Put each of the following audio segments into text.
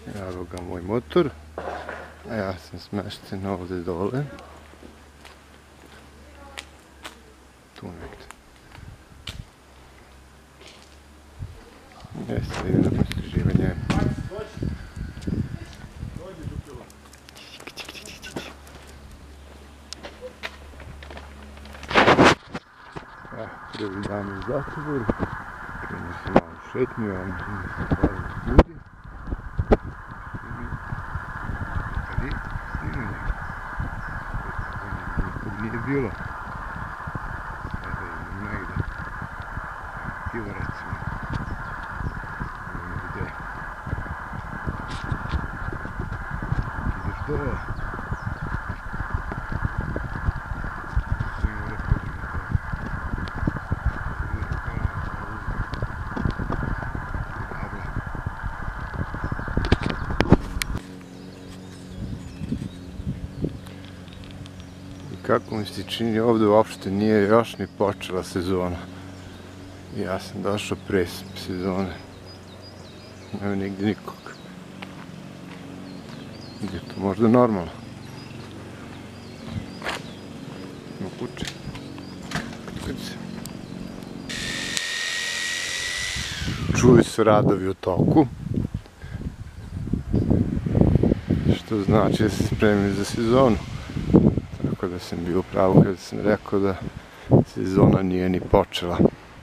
Evo ga moj motor, a ja sam smešten ovde dole. Tu negde. Jeste, idem na postriživanje. Prvi dan u Zlatiboru. Krenuo sam malo šetnju, a onda sam stvarno ljudi. Ali snimanje. Nikog nije bilo. Sada idem negde. Pivo recimo. Idemo gde. Ideš dole. Kako mi se čini, ovde uopšte nije još ni počela sezona. Ja sam došao pre sezone. Nema nigde nikog. Je to možda normalno? No kuće. Čuju se radovi u toku. Što znači da se spremim za sezonu. Tako da sam bio pravo kada sam rekao da sezona nije ni počela.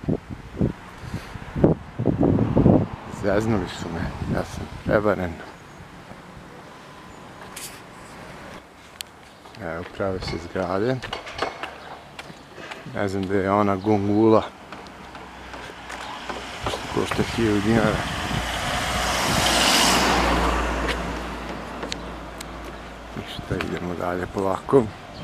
Zeznuli su me, ja sam prevaren. Evo, prave se zgrade. Ne znam da je ona gongula što košta 1000 dinara. Ništa, idemo dalje polako.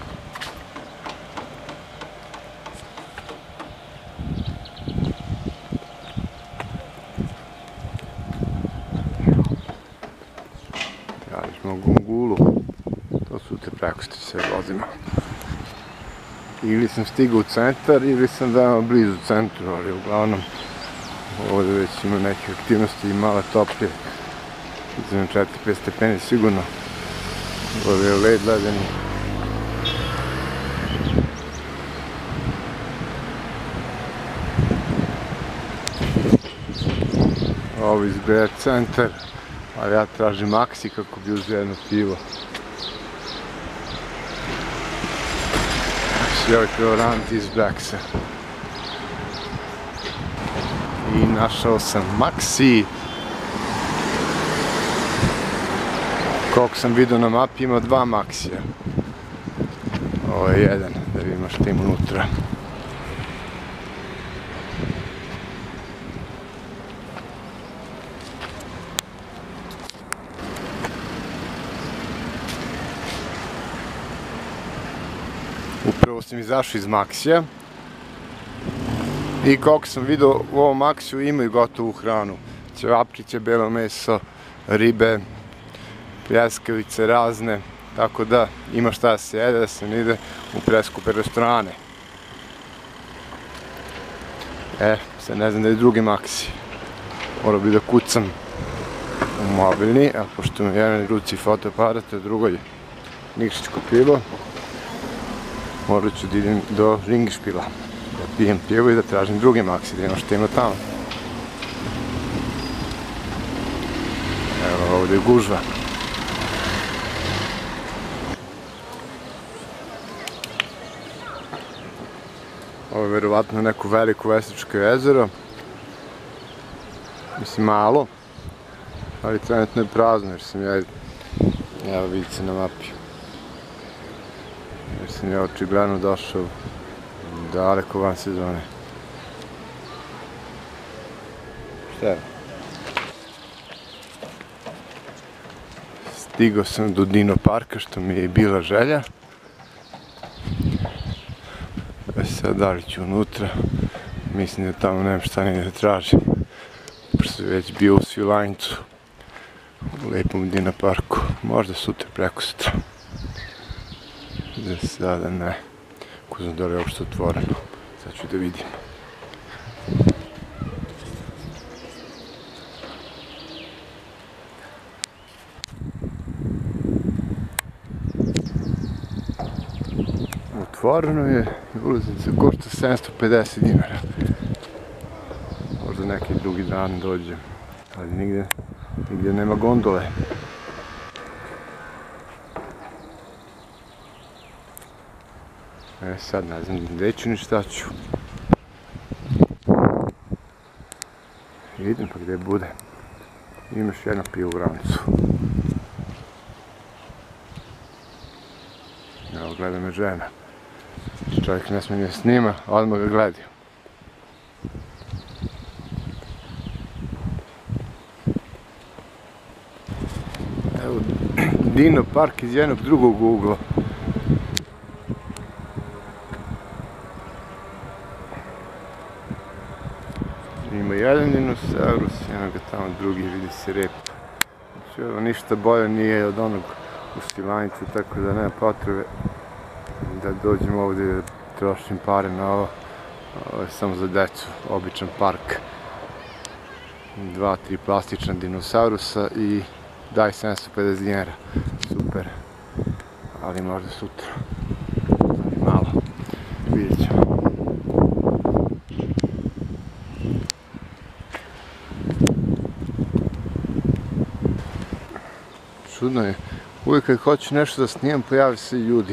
Radimo gongulu, to sutra prekosutra se vozimo. Ili sam stigao u centar, ili sam veoma blizu centru, ali uglavnom ovdje već ima neke aktivnosti i malo toplje. Izvim 4-5 stepeni sigurno. Ovdje je led ledeni. Ovo izgleda centar. Ali ja tražim Maxi kako bi uzeo jedno pivo. Znači, ovaj pivorant iz Blacksa. I našao sam Maxi. Koliko sam vidio na mapi ima 2 Maxija. Ovo je jedan, da vidimo što ima unutra. Upravo sam izašao iz Maxija i koliko sam vidio u ovom Maxiju imaju gotovu hranu. Ćevapčiće, belo meso, ribe, pljeskavice razne, tako da ima šta da se jede, da se ne ide u preskupe restorane. Sad ne znam da je drugi Maxi. Morao bi da kucam u mobilni, a pošto mi jedan ruci fotoaparat, a drugoj nikšićko pivo. Morat ću da idem do Ringišpila, da pijem pivo i da tražim drugi Maxi, da imam što ima tamo. Evo, ovdje je gužva. Ovo je verovatno neko veliko vesničko jezero. Mislim malo, ali trenutno je prazno jer sam ja, evo vidite se na mapi. Jer sam ja očigledno došao daleko van sezone. Šta je? Stigao sam do Dino parka što mi je bila želja. Sad da li ću unutra, mislim da tamo nemam šta ni da tražim. Pošto sam već bio u Svilajncu, u lepom Dino parku, možda sutra prekosutra. Za sada ne, ko znam da li je uopšte otvoreno, sad ću da vidim. Otvoreno je i ulaznica košta 750 dinara. Možda neki drugi dan dođem, ali nigdje nema gondole. Sad ne znam gdje ću ni šta ću. Idem pa gdje bude. Imaš jedno pivo u granicu. Evo, gleda me žena. Čovjek ne smije snima, odmah ga gledaju. Evo, Dino park iz jednog drugog ugla. Ima jedan dinosaurus, ima ga tamo drugi, vidi se rep. Znači, ovo ništa bolje nije od onog u Svilajnici, tako da nema potrebe da dođem ovdje da trošim pare na ovo. Ovo je samo za decu, običan park. 2-3 plastična dinosaurusa i daj 750 dinara. Super. Ali možda sutra. Malo. Vidjet ćemo. Čudno je. Uvijek kad hoću nešto da snimam, pojavi se ljudi.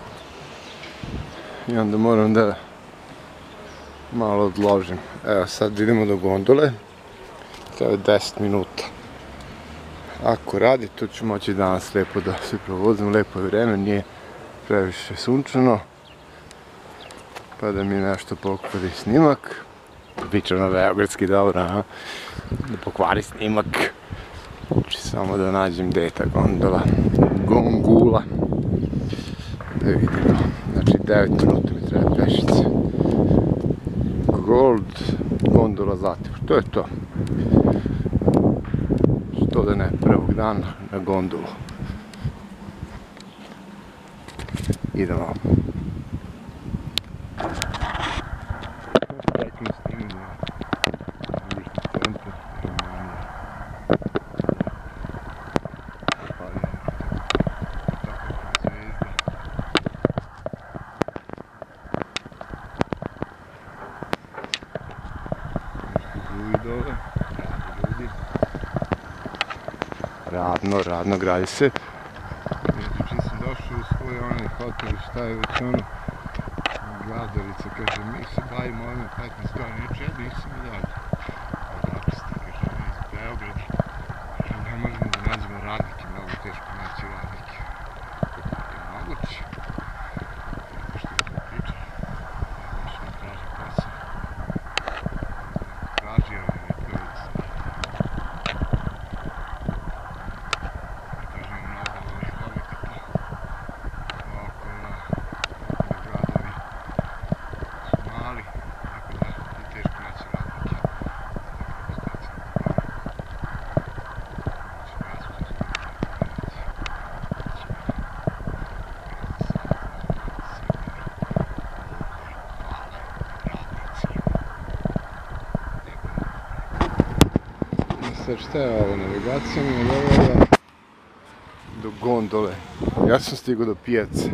I onda moram da malo odložim. Evo sad idemo do gondole. Treba 10 minuta. Ako radi, to ću moći danas lepo da se provozim. Lepo je vreme, nije previše sunčano. Pa da mi nešto pokvari snimak. Pričam na beogradski dobro, a? Da pokvari snimak. Znači samo da nađem gdje je ta gondola. Gongula. Da vidimo. Znači 9 minuta mi treba pešice. Gondola Zlatibor. To je to. Što da ne, prvog dana na gondolu. Idemo. Radno gradi se. Čim sam došao u svoj onaj hotel i šta je već ono gradarica, kaže mi se bavimo ovime 15 godina, neće ja nisam i dalje. Odapista, kaže mi iz Beograda, ne možemo da nađemo radnike, mnogo teško naći radnike. Je moguće. Što je to priča? Baš mi traži posao. Traži je ovaj nepravica. Sad šta je ovo, navigacija mi je dovela do gondole. Ja sam stigao do pijace.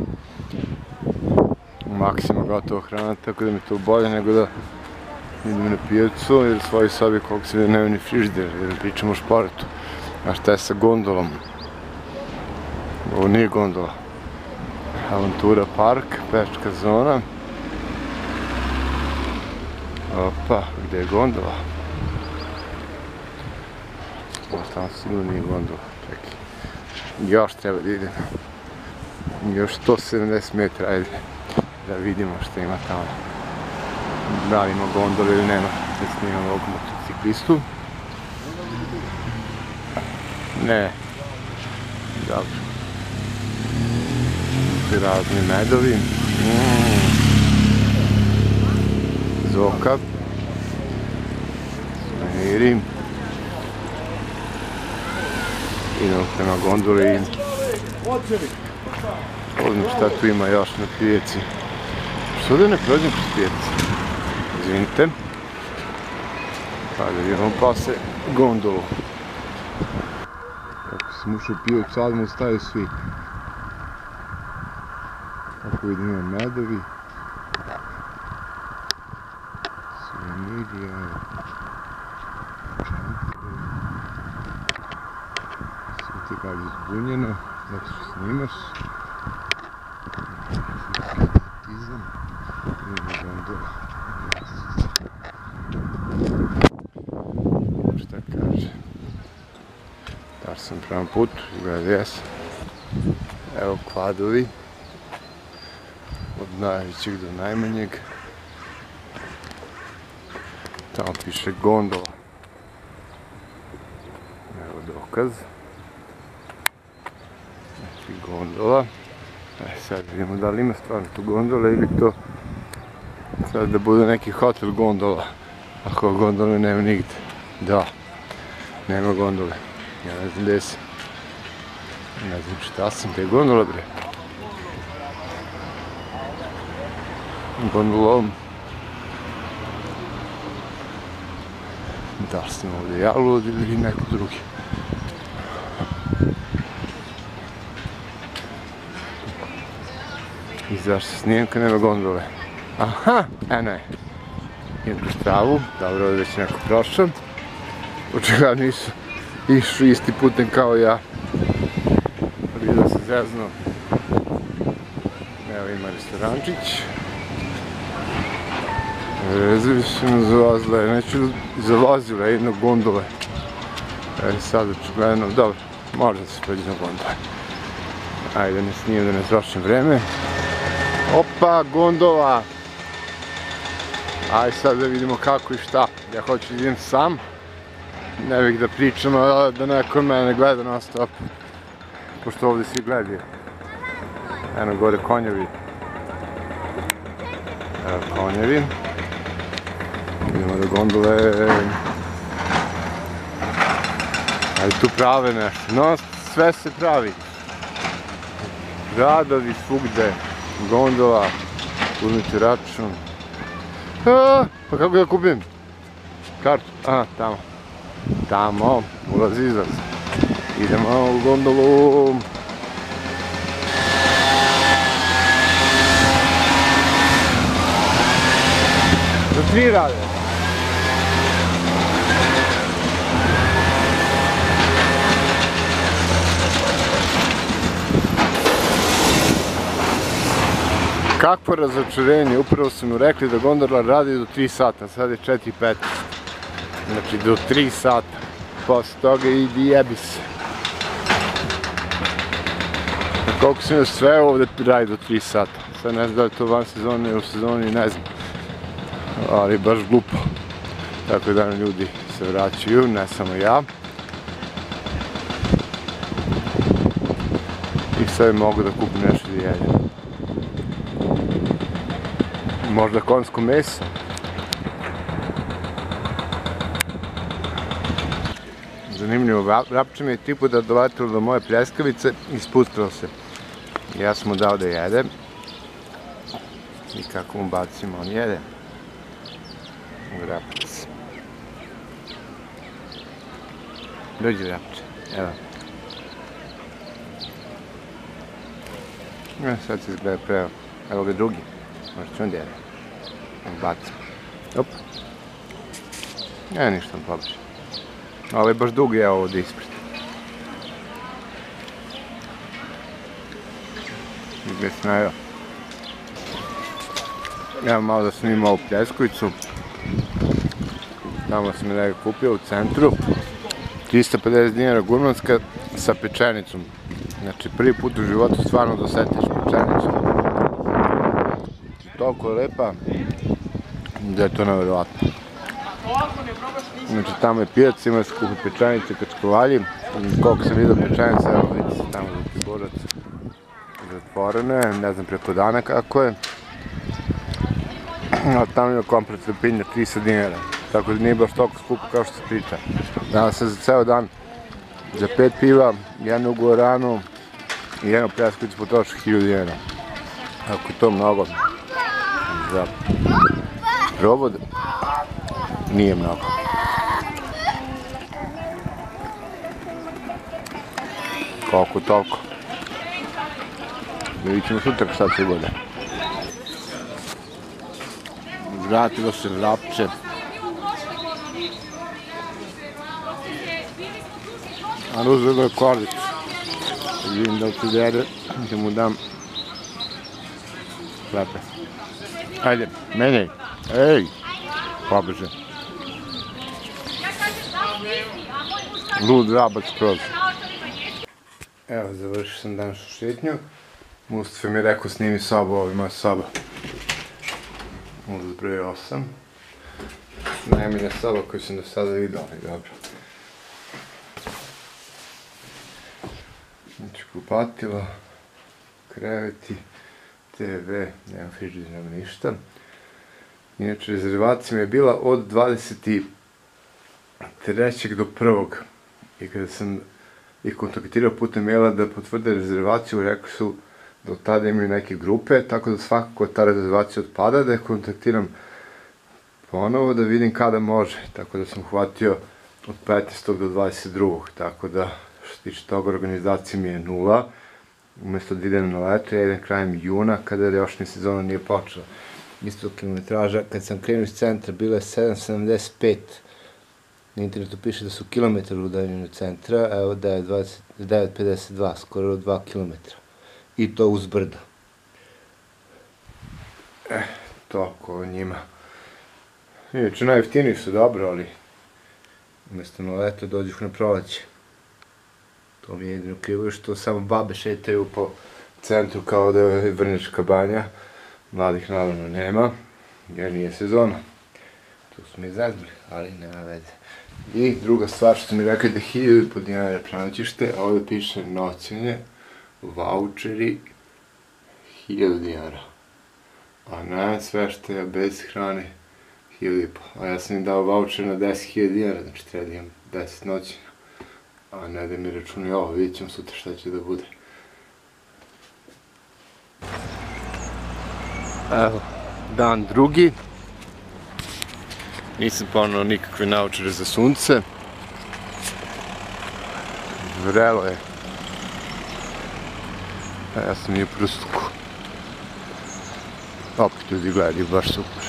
Maksima gotovo hrana, tako da mi to bolje nego da idem na pijacu jer u svojoj sobi koliko se nema ni frižider, jer pričamo o športu. A šta je sa gondolom? Ovo nije gondola. Avantura park, peščka zona. Opa, gdje je gondola? Tamo sigurno nije gondola, čekaj. Još treba da idem. Još 170 metra, ajde. Da vidimo što ima tamo. Da li ima gondola ili nema. Da snimam ovog motociklistu. Ne. Dobro. Razni medovi. Zoka. Suveniri. Idemo prema gondoli i pogledam šta tu ima još na pijaci. Što da ne prođem kroz pijaci? Izvinite. Pa da vidimo posle gondolu. Kako sam ušao u pijac, odmah stavio svi. Ovdje ima medovi. Suveniri, sve te kao izbunjeno, zato što snimaš. Šta kaže? Dar sam prema putu, izgleda jesam. Evo kladovi. Od najvećeg do najmanjeg. Tamo piše gondola. Evo dokaz. Znači gondola. Sad vidimo da li ima stvarno tu gondola ili to sad da bude neki hotel gondola. Ako gondole nema nigde. Da, nema gondole. Ja ne znam gdje sam. Ne znam šta sam, gdje je gondola bre. Gondolom. Da li sam ovdje ja lud ili neko drugi. I zašto snijem kad nema gondole? Aha, eno je. Idem kroz travu, dobro, ovdje već neko prošao. Očigledno nisu išli isti putem kao ja. Vidio se zezno. Evo ima restorančić. Rezervišeno zalazile, neću zalazile jedno gondole. Sad očigledno, dobro, može da se pređe na gondole. Ajde, da ne snijem, da ne trošim vreme. Opa, gondola! Ajde sad da vidimo kako i šta. Ja hoću da idem sam. Ne bih da pričam, da neko mene gleda non stop. Pošto ovdje svi gledaju. Eno gore konjevi. Evo konjevi. Idemo do gondole. Ajde tu prave nešto. No, sve se pravi. Radovi svugde. Gondola. Uzmite račun. Pa kako da kupim? Kartu? Aha, tamo. Tamo, ulaz izlaz. Idemo u gondolu. Da svi rade. Kakvo razočarenje, upravo su mi rekli da gondola radi do 3 sata, sad je 4:15. Znači do 3 sata. Posle toga idi jebi se. Koliko sam još sve ovdje radi do 3 sata. Sad ne znam da je to van sezone ili u sezoni, ne znam. Ali baš glupo. Tako da ljudi se vraćaju, ne samo ja. I sad mogu da kupim nešto da jedem. Možda konjsko meso. Zanimljivo, vrapče mi je tipu da doletilo do moje pljeskavice i spustilo se. Ja sam mu dao da jede. I kako mu bacimo, on jede. Vrapče. Dođi vrapče, evo. Sad se izgleda preo. Evo ga drugi. Možda ću on da jede. Bacim. Op. Ništa on pobliže. Ovo je baš dugo je ovdje ispred. Gdje sam najao. Evo malo da sam imao ovu pljeskovicu. Tamo sam je da ga kupio u centru. 350 dinara gurmanska sa pečenicom. Znači prvi put u životu stvarno dosetiš pečenicu. Toliko je lepa da je to nevjerovatno. Znači tamo je pijac, ima se kupi pečenice, kačkovalji. Koliko sam vidio pečenice, evo vidite se tamo Zlatiborac zatvorene, ne znam preko dana kako je. A tamo ima komplet lepinja 300 dinara, tako da nije baš toliko skupo kao što se priča. Danas sam za ceo dan za 5 piva, jednu guaranu i jednu pljeskavicu potrošio 1000 dinara. Ako je to mnogo za provod, nije mnogo. Koliko toliko. Vidjet ćemo sutra šta se bude. vratilo se vrapče. A uzelo je kolicu. Vidim da tu jede, da mu dam lepe. Ajde, menjaj. Ej, pobeže. Lud vrabac skroz. Evo, završio sam današnju šetnju. Mustafa mi je rekao snimi sobu, ovo je moja soba. Ulaz broj 8. Najmanja soba koju sam do sada vidio, ali dobro. Znači kupatilo, kreveti, TV, nema frižider, nema ništa. Inače, rezervacija mi je bila od 23. do 1. I kada sam ih kontaktirao putem maila da potvrde rezervaciju, rekli su da od tada imaju neke grupe, tako da svakako ta rezervacija odpada, da je kontaktiram ponovo da vidim kada može. Tako da sam hvatio od 15. do 22. Tako da, što se tiče toga, organizacija mi je 0. Umesto da idem na leto, ja idem krajem juna, kada još ni sezona nije počela. Isto kilometraža, kad sam krenuo iz centra, bila je 7,75. Na internetu piše da su kilometar u udaljenju centra, evo da je 9,52, skoro 2 kilometra. I to uz brda. Toliko o njima. Inače, najjeftiniji su dobro, ali umesto na leto dođu na proleće. To mi je jedino krivo, što samo babe šetaju po centru kao da je Vrnjačka banja. Mladih naravno nema, jer nije sezona. Tu su mi zezbili, ali nema veze. I druga stvar što su mi rekli da 1.500 dinara prenoćište, a ovdje piše noćenje, vaučeri, 1.000 dinara. A na smeštaja bez hrane, 1.500. A ja sam im dao vaučer na 10.000 dinara, znači treba da imam 10 noćenja. A ne da mi računaju ovo, vidjet ćemo sutra šta će da bude. Evo, dan drugi. Nisam ponao nikakve naočare za sunce. Vrelo je. A ja sam i u prsluku. Opet ljudi gledaju, baš super.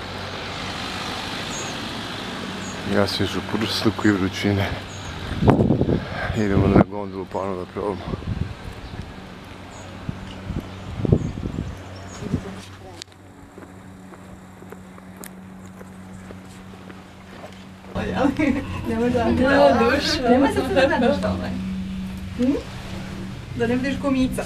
Ja sam još u prsluku i vrućine. Idemo na gondolu ponovno da probamo. Nemoj da gledaš tome. Da ne budeš ko Mica.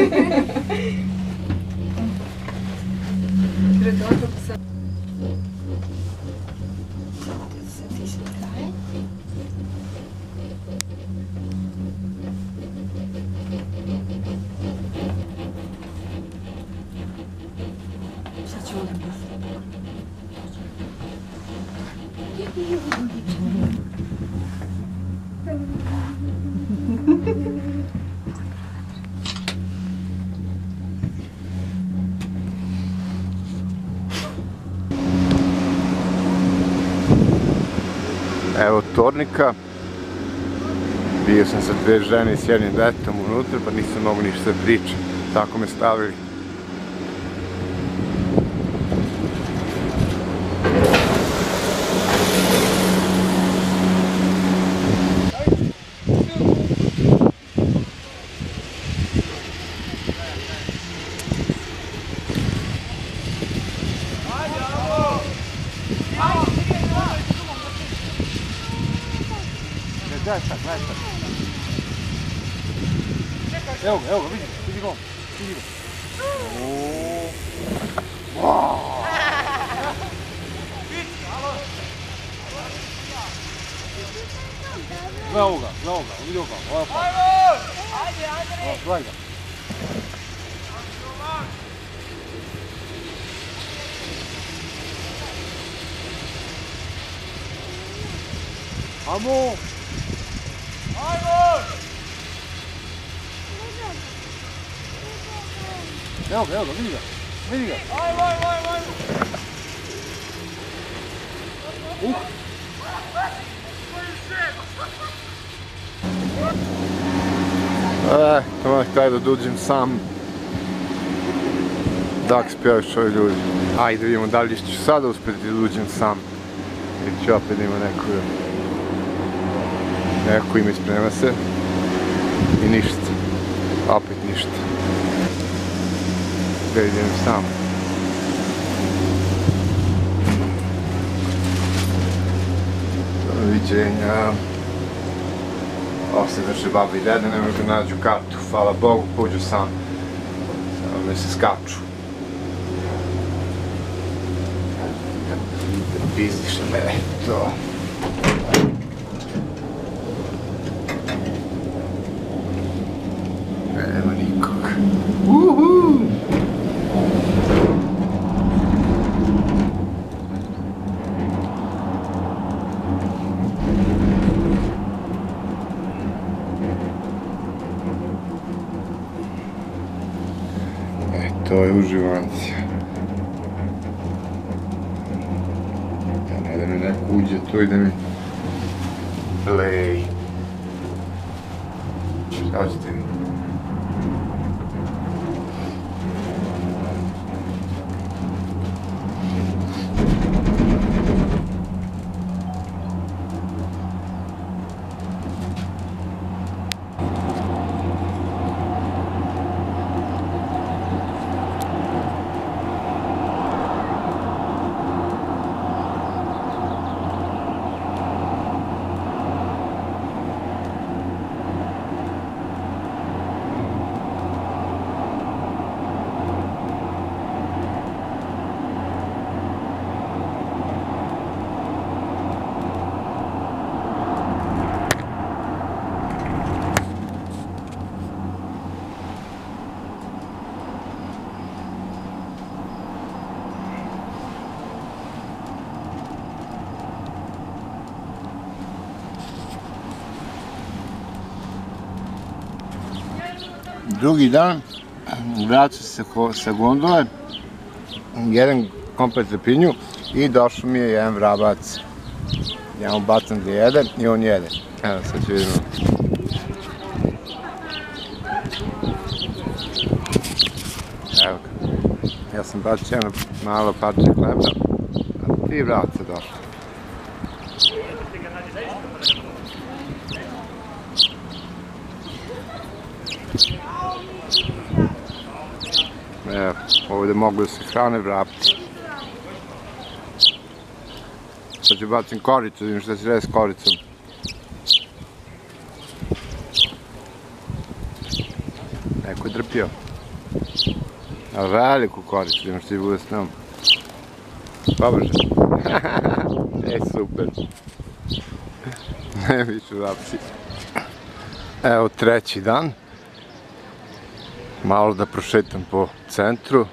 Sad ćemo da Evo tornika. Bio sam sa 2 žene i s jednim detetom unutra, pa nisam mogu ništa da pričam. Tako me stavili. Evo ga, vidi go. Gle ovoga, vidi ovoga, ovo je pa. Ajde! Gledaj ga. Amo! Evo ga, vidi ga. To je taj da dođem sam. Dak spjevaju što ljudi. Ajde vidimo da li ću sada uspjeti da uđem sam. Ili ću opet ima neko ime sprema se. I ništa. Opet ništa. Da idem sam. Doviđenja. Ovo se drže baba i dede, ne mogu da nađu kartu. Hvala Bogu, pođu sam. Samo me se skaču. Pizdiš na mene, to. Nema nikog. Uhu! To je uživancija. Ne da mi neko uđe tu i da mi play. Šta ćete mi? Drugi dan, vraćam se sa gondole, jedan komplet lepinju i došao mi je jedan vrabac. Ja mu bacam da jede i on jede. Evo sad ću vidimo. Evo ga. Ja sam bacio jedno malo parče hleba, a 3 vrabaca došlo. Evo, ovdje mogu da se hrane vrapci. Sad ću bacim koricu, vidim šta se radi s koricom. Neko je drpio. A veliku koricu, vidim šta će bude s njom. Pobože. Super. Ne više vrapci. Evo treći dan. Malo da prošetam po centru,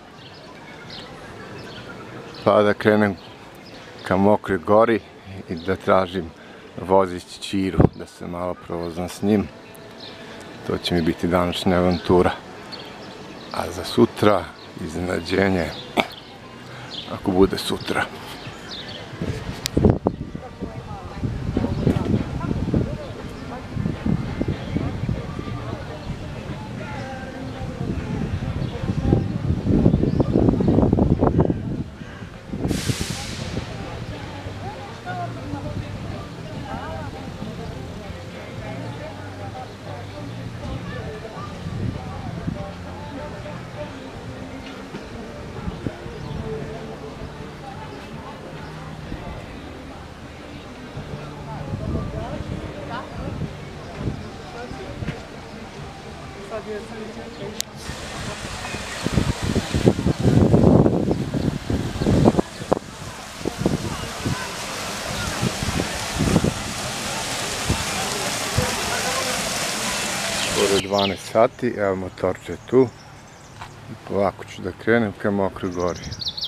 pa da krenem ka Mokroj gori i da tražim vozić Ćiru, da se malo provozam s njim. To će mi biti današnja avantura. A za sutra iznenađenje, ako bude sutra. Skoro 12 sati, evo motorče je tu. Polako ću da krenem ka Mokroj gori.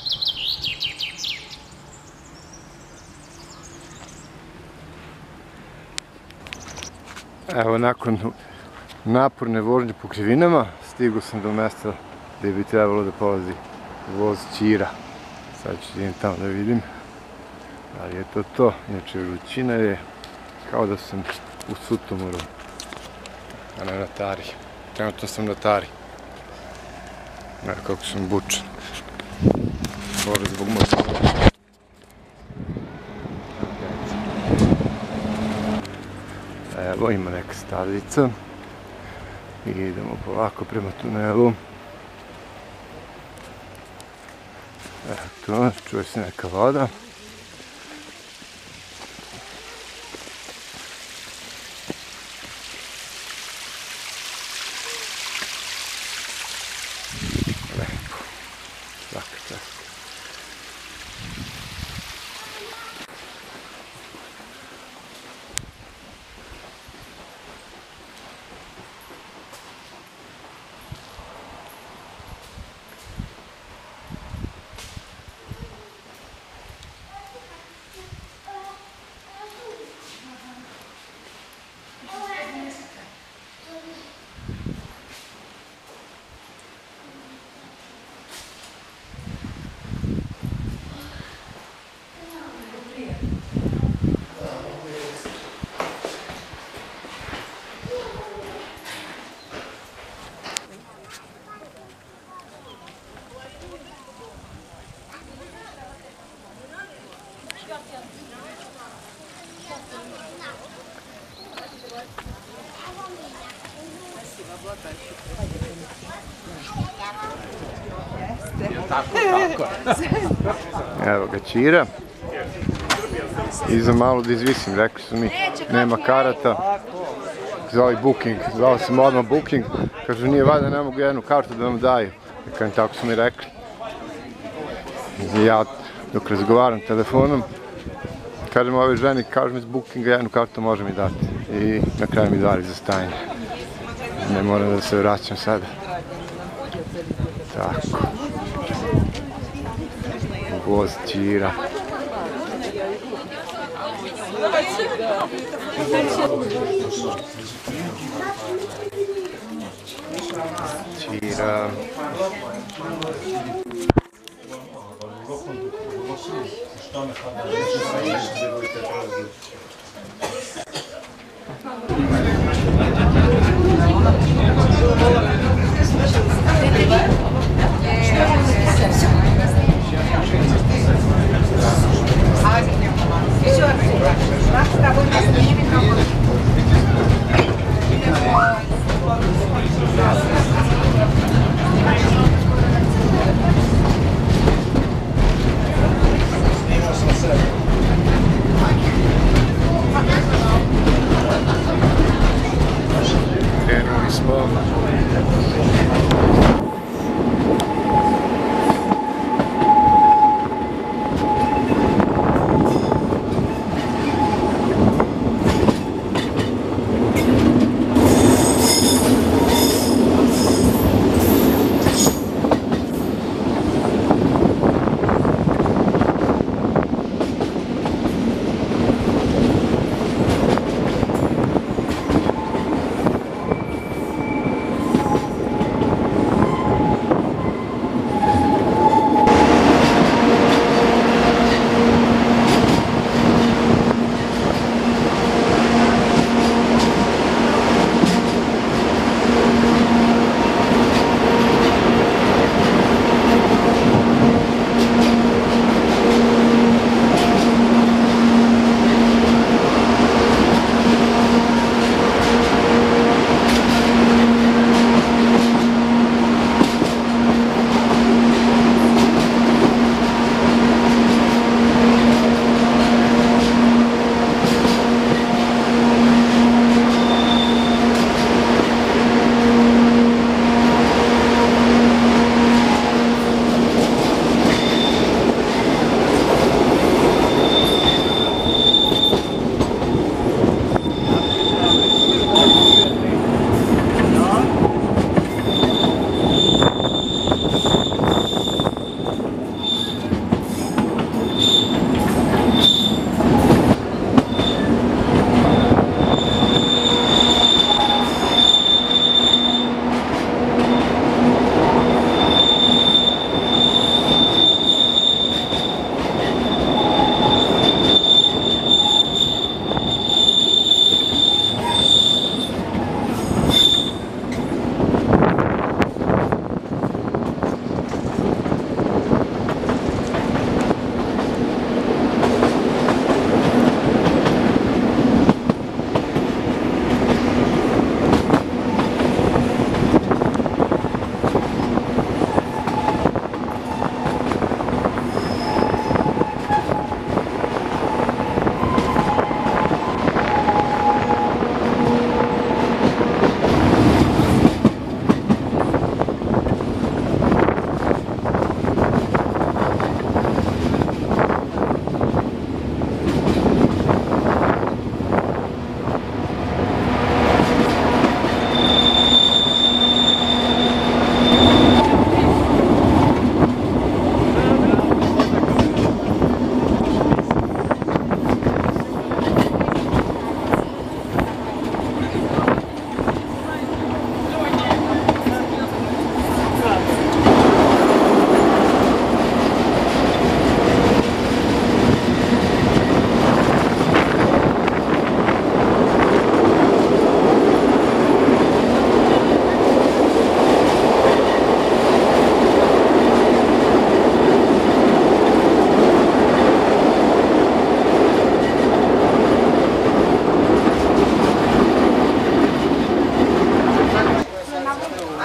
Evo nakon naporne vožnje po krivinama stigao sam do mesta gdje bi trebalo da polazi voz Ćira. Sad ću idem tamo da vidim. Ali je to to, inače vrućina je kao da sam u Sutomoru, a ne na Tari. Trenutno sam na Tari. Evo kako sam bučan. Ovo zbog motora. Evo ima neka stazica i idemo polako prema tunelu. Eto, čuje se neka voda. Lepo, svaka čast. Evo ga Ćira. I za malo da izvisim, rekli su mi nema karata. Zvali booking, zvao sam odmah booking. Kažu nije valjda, ne mogu jednu kartu da vam daju. Kažem, tako su mi rekli. Ja dok razgovaram telefonom, kažem ove ženi, kažu mi iz bookinga jednu kartu može mi dati. I na kraju mi dali za stajanje. Ne moram da se vraćam sada. Tako. Voz Ćira. Ćira. Krenuli smo.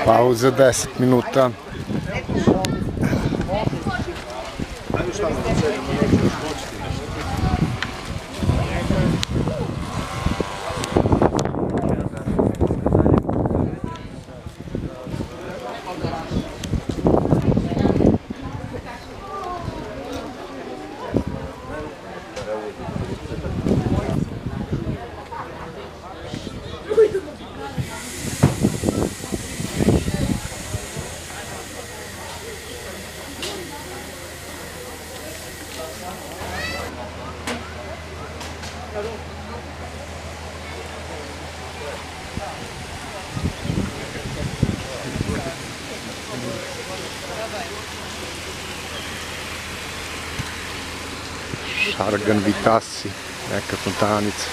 Pauza 10 minuta. Šargan Vitasi, neka fontanica.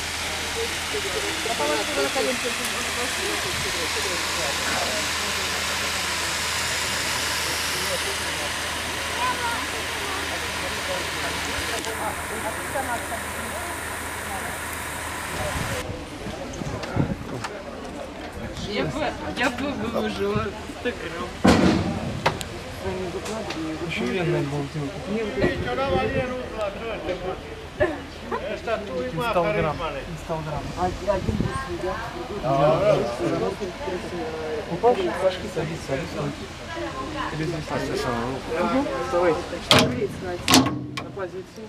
Я бы выложила Инстаграм. Охуенная болтилка. Инстаграм. Упавшие флажки садись. Или здесь вставай. На позицию.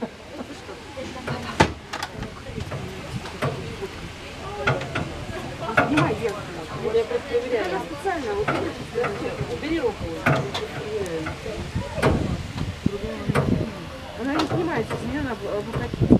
Снимай вверх. Я просто проверяю. Она специально убери руку. Она не снимается, с нее она обухатит.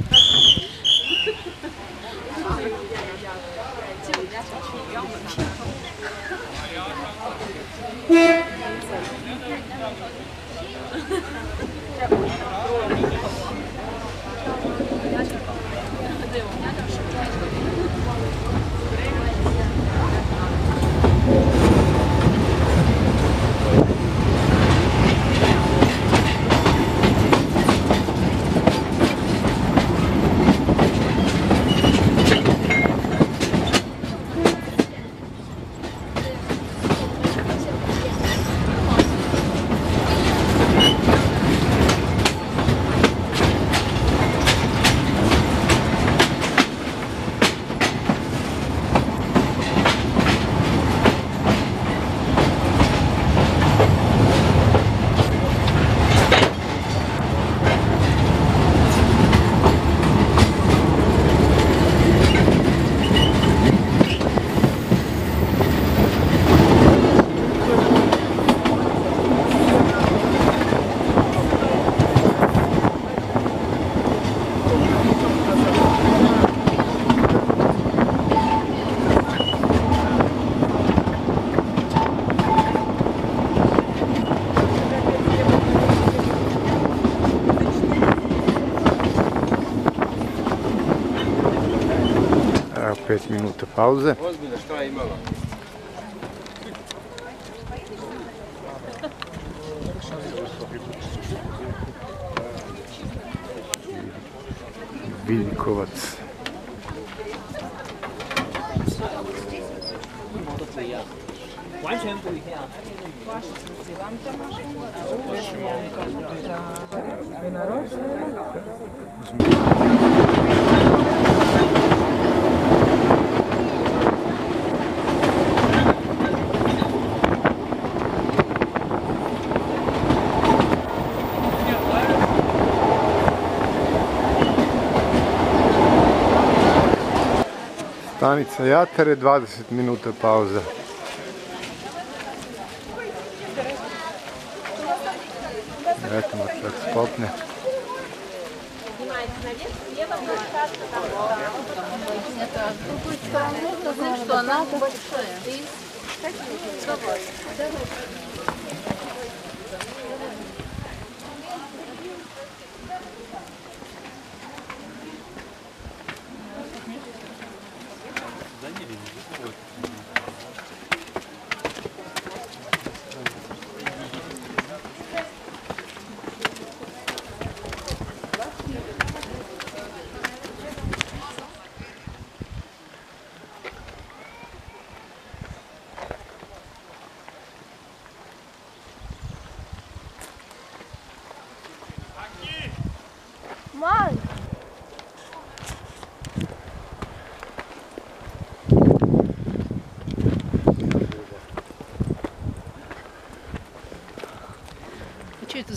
Evo 5 minuta pauze. Ozbiljno, šta je imala? Viljkovac. Stanica Jatare, 20 minuta pauza. Eto, čak spopne. Что она большая.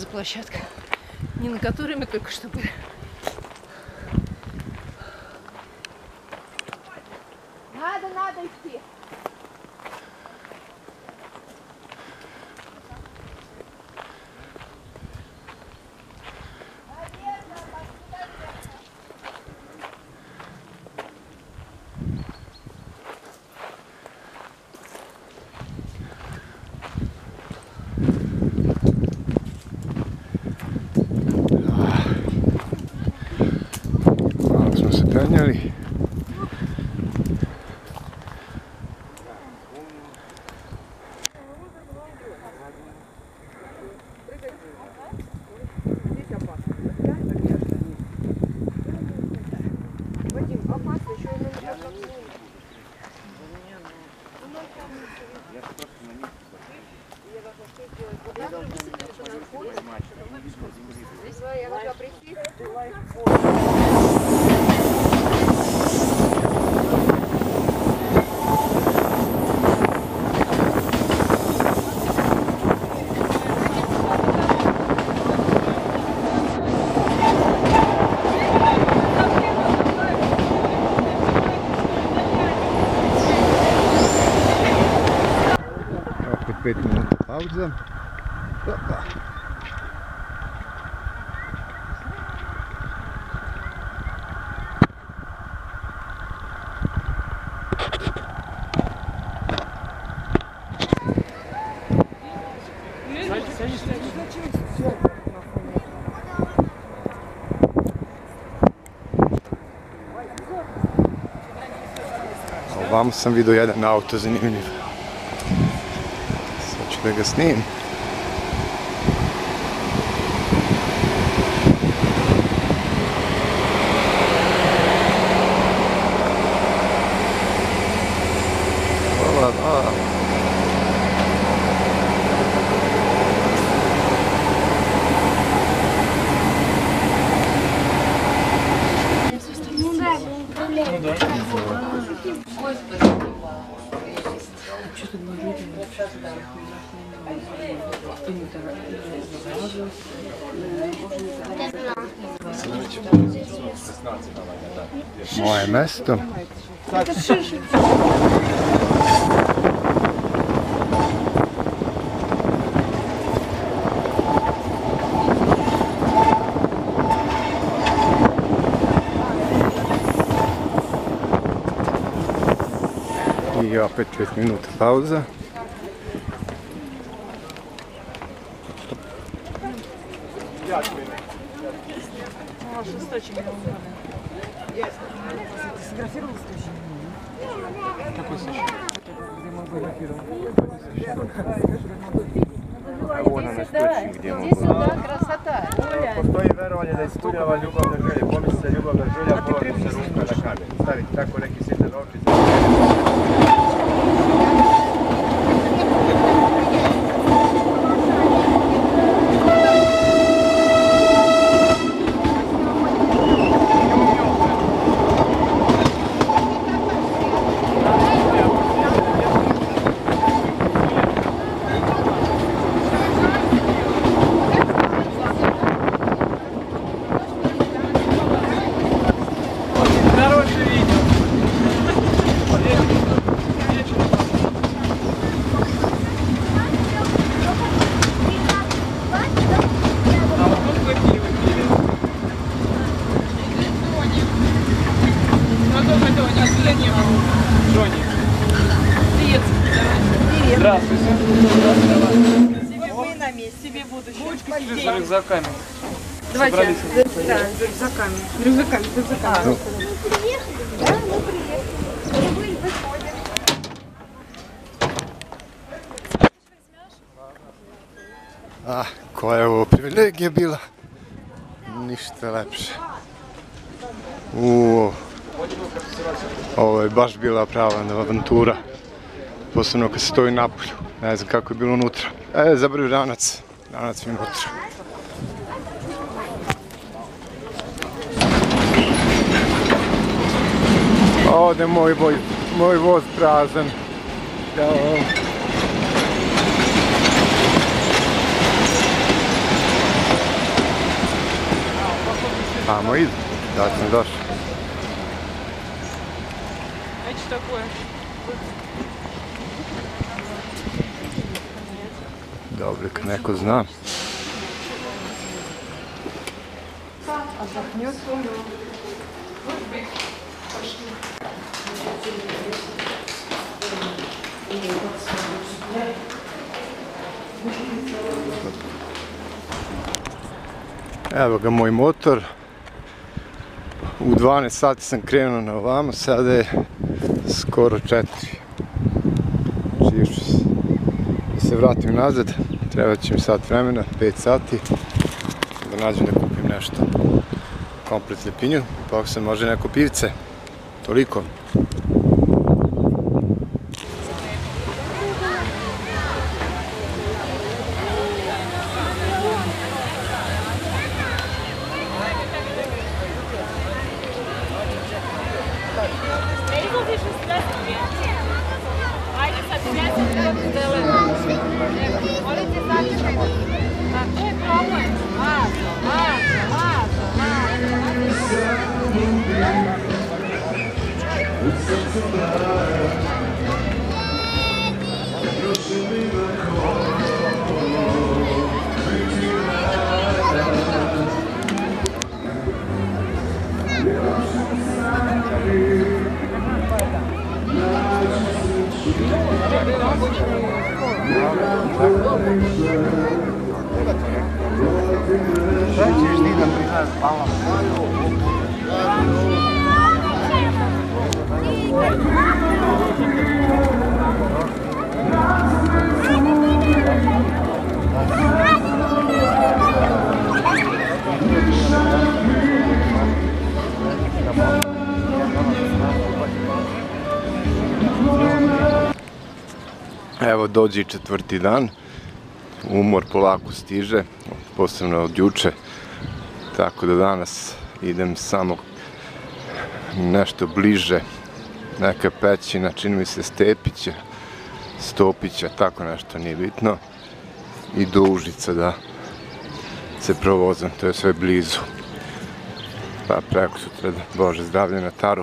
площадка, не на которой мы только что были. Надо идти. Malo smo se penjeli. Opet 5 minuta pauza. Opa. Ovamo sam vidio jedan auto zanimljiv. Sad ću da ga snimim. Moje mesto. I opet 5 minuta pauza. Сфотографировал источник? Какой источник? Где мы были первым? Evo nam je stočnik gdje mogu. Красота. Postoji verovanje da ispunjava ljubavne želje. Pomisli se ljubavna želja, polazi se ruka na kamen. Staviti tako neki sitne novčice. Здравствуйте. Вы на месте, себе будущее. За рюкзаками. Давайте. Собрались. Да, с рюкзаками. Рюкзаками, с рюкзаками. Ну. Приехали? Да, мы приехали. Вы выходим. Ah, koja je ovo privilegija bila. Ništa lepše. Ovo je baš bila prava avantura. Posebno kad se stoji napolju. Ne znam kako je bilo unutra. Zaboravio ranac. Ranac mi unutra. Ovdje moj voz prazan. Tamo idu, da sam došao. Eći takové. Dobro, kad neko zna. Evo ga moj motor. U 12 sati sam krenuo na ovamo, sada je skoro 4. Znači još da se vratim nazad, treba će mi sat vremena, 5 sati, da nađem da kupim nešto. Komplet lepinju, pa ako se može neko pivce, toliko. Ajde sad svjesno kako zeleno. Volite začekaj. Pa to je problem. Mazo. Šta ćeš ti da priznaš pala? Evo dođe i 4. dan, umor polako stiže, posebno od juče, tako da danas idem samo nešto bliže, neka pećina, čini mi se Stepića, Stopića, tako nešto, nije bitno, i do Užica da se provozam, to je sve blizu, pa preko sutra, Bože zdravlje na Taru.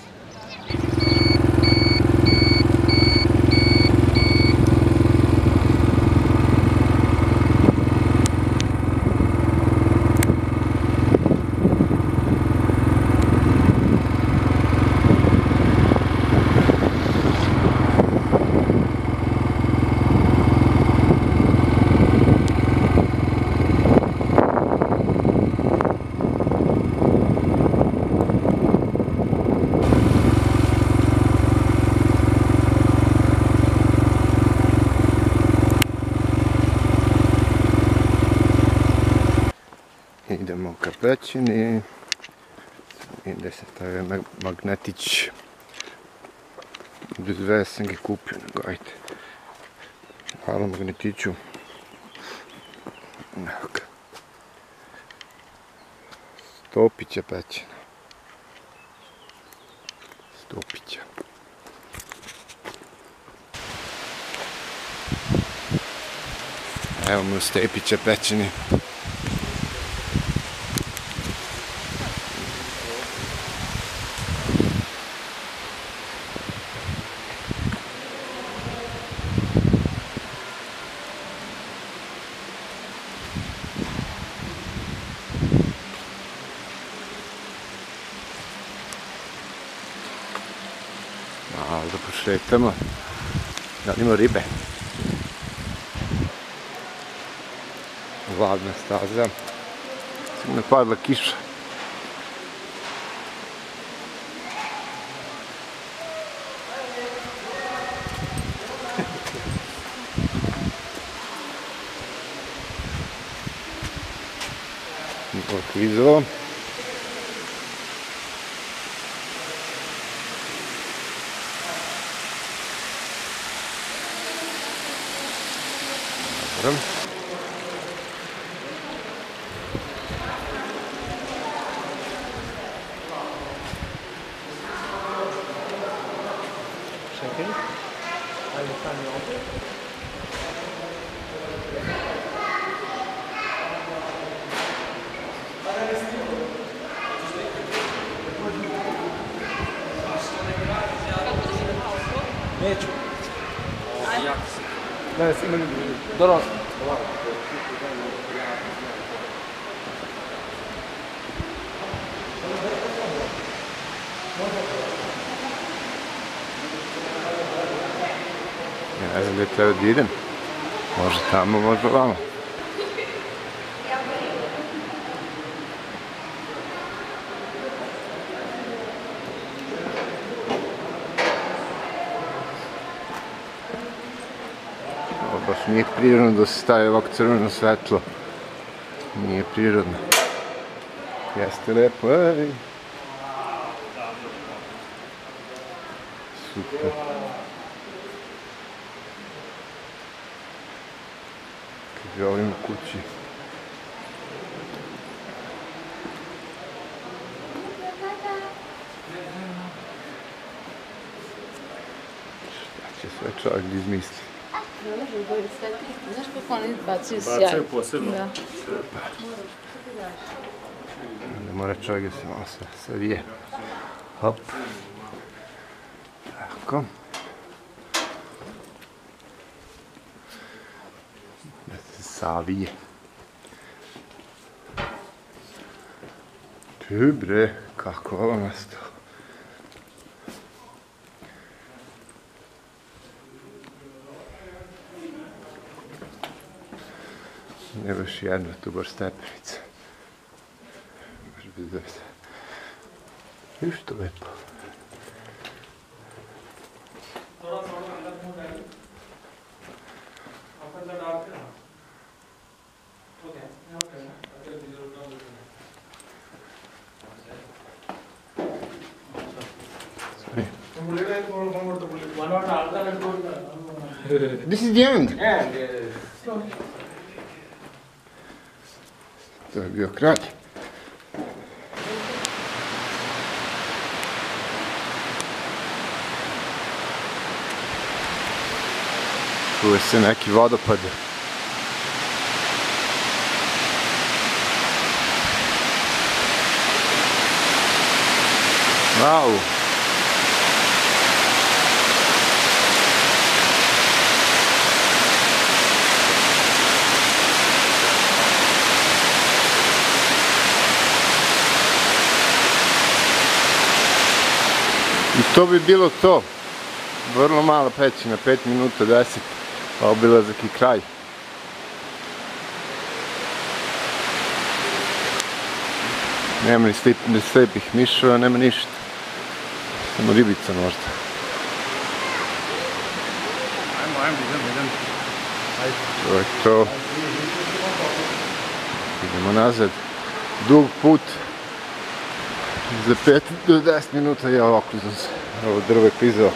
Idemo ka pećini i gdje se stavio magnetić. Bez veze sam ga kupio, nego ajde. Hvala magnetiću. Evo ga. Stopića pećina. Stopića. Evo me u Stepića pećini. Malo da pošetamo, da li ima ribe. Hladna staza, sigurno je padla kiša. Klizalo. Dobro. Čekaj. Ajde stani ovdje. Neću. Ne, ima ljudi. Dobro. Ne znam gdje treba da idem. Može tamo, može ovamo. Ovo baš nije prirodno da se staje ovako crveno svetlo. Nije prirodno. Jeste lepo, ej. Super. Kad je ovim u kući. Šta će sve čovjek da izmisli? Znaš kako oni bacaju sjaj? Bacaju posebno. Da. Ne mora čovjek da se malo savije. Hop. Tako. Da se savije. Tu bre, kako ovo mesto. Ne baš jedno, tu baš stepenica. Baš bez veze. Viš to lepo. Sorry. This is the end. To je bio kraj. Čuje se neki vodopad. Wow! I to bi bilo to. Vrlo mala pećina, 5 minuta, 10. Pa obilazak i kraj. Nema ni slepih miševa, nema ništa. Samo ribica možda. Ajmo, idem. To je to. Idemo nazad. Dug put. Za 5 do 10 minuta ja ovako sam se. Ovo drvo je klizao.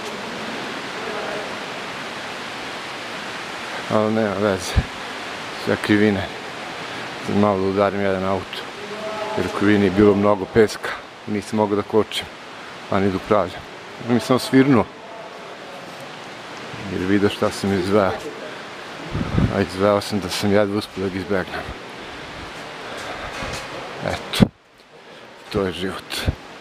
Ali nema veze. Sve krivine. Sad malo da udarim jedan auto. Jer u krivini je bilo mnogo peska. I nisam mogao da kočim. Pa ni da upravljam. Mi sam svirnuo. Jer vidio šta sam izveo. A izveo sam da sam jedva uspio da ga izbegnem. Eto. To je život.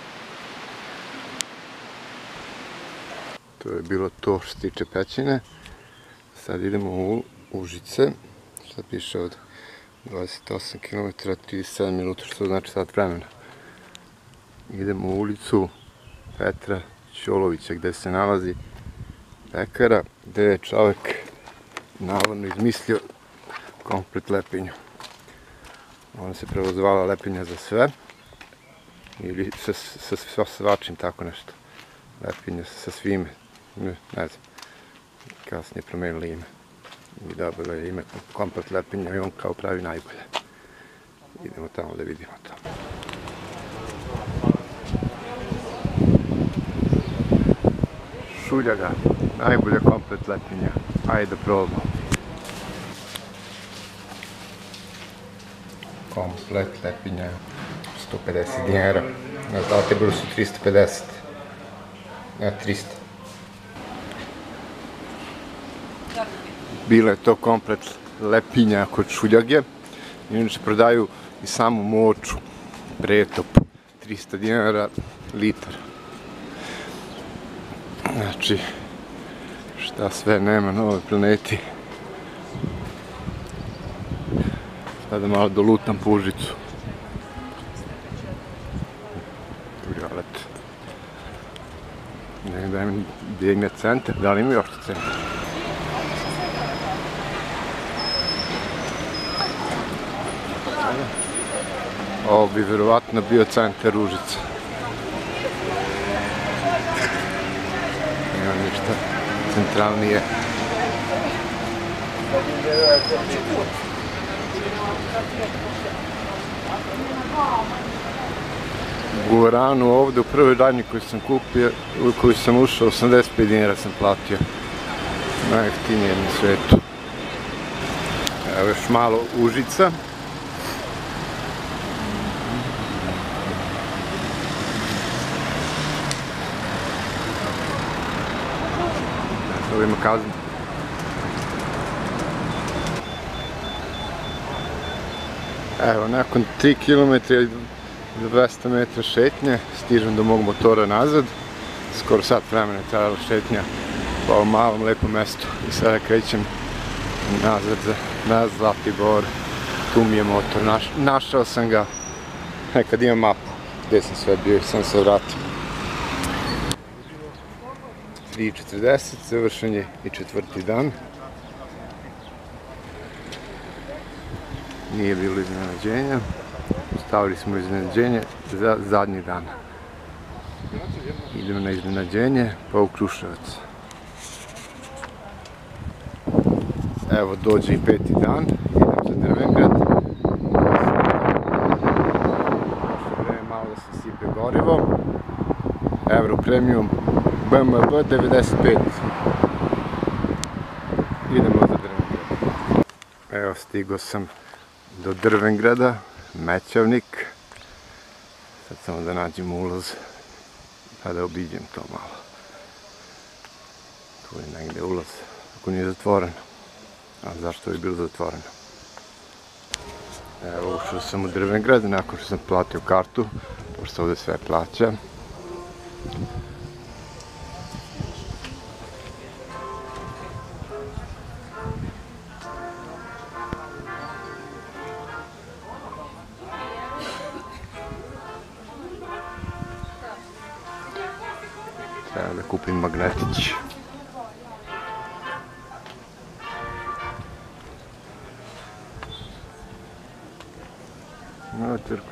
To je bilo to što se tiče pećine. Sad idemo u Užice. Šta piše ovdje? 28 km, 37 minuta, što znači sat vremena. Idemo u ulicu Petra Ćolovića, gde se nalazi pekara, gde je čovek navodno izmislio komplet lepinju. Ona se prvo zvala lepinja za sve. Ili sa svačim, tako nešto. Lepinja sa svime. Ne znam. Kasnije promenili ime. I dobilo je ime komplet lepinja i on kao pravi najbolje. Idemo tamo da vidimo to. Šuljaga. Najbolja komplet lepinja. Ajde da probamo. Komplet lepinja. 150 dinara. Na Zlatiboru su 350. Ne, 300. Bila je to komplet lepinja kod Šuljage. Inače prodaju i samu moču. Pretop. 300 dinara litar. Znači, šta sve nema na ovoj planeti. Sada malo dolutam po Užicu. Violet. Ne znam da im bjegne centar, da li ima još centar? Ovo bi verovatno bio centar Užica. Nema ništa centralnije. U Guaranu ovdje u prvoj radnji koju sam kupio, u koju sam ušao, 85 dinara sam platio. Najjeftinije na svijetu. Evo još malo Užica. Ovo ima kaznu. Evo, nakon 3 km i 200 metra šetnje, stižem do mog motora nazad. Skoro sat vremena je trajala šetnja po ovom malom lepom mestu. I sada krećem nazad na Zlatibor. Tu mi je motor, našao sam ga. Nekad imam mapu gdje sam sve bio i sam se vratio. 3:40, završen je i 4. dan. Nije bilo iznenađenja. Stavili smo iznenađenje za zadnji dan. Idemo na iznenađenje, pa u Kruševac. Evo dođe i 5. dan. Idem za Drvengrad. Vreme malo da se sipe gorivo. Euro Premium BMW 95. Idemo za Drvengrad. Evo stigao sam do Drvengrada, Mećavnik. Sad samo da nađem ulaz, pa da obiđem to malo. Tu je negdje ulaz, ako nije zatvoren. A zašto je bilo zatvoreno? Evo ušao sam u Drvengrad nakon što sam platio kartu, pošto ovdje sve plaća. Treba da kupim magnetić. Evo crkvica.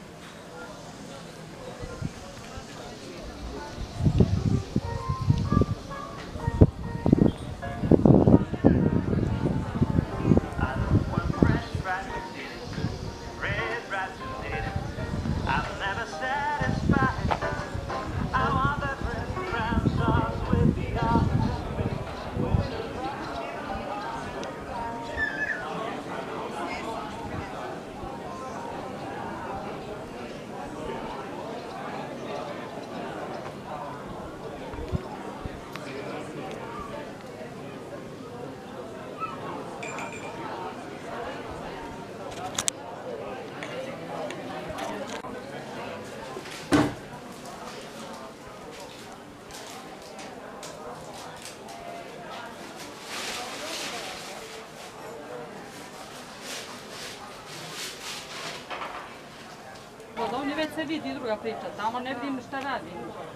Ovdje već se vidi druga priča, tamo ne vidim šta radi.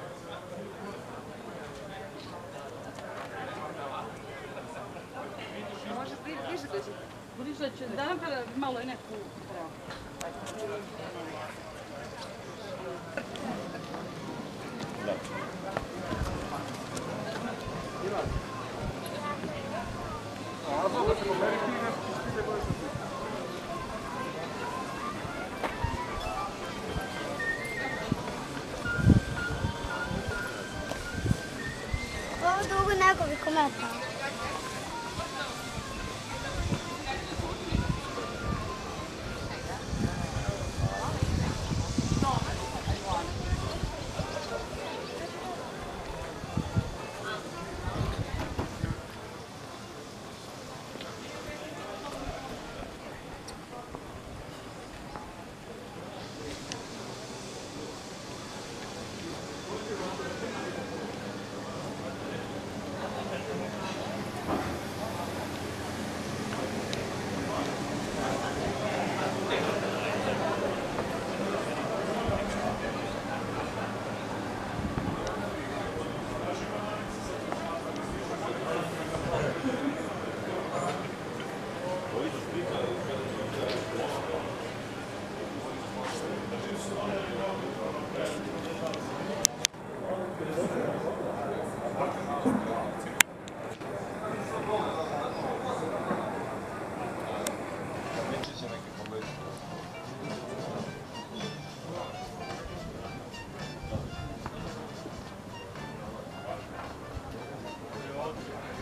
Može bliže doći? Bliže će, da nam malo i neku... Dugo nekoliko metara.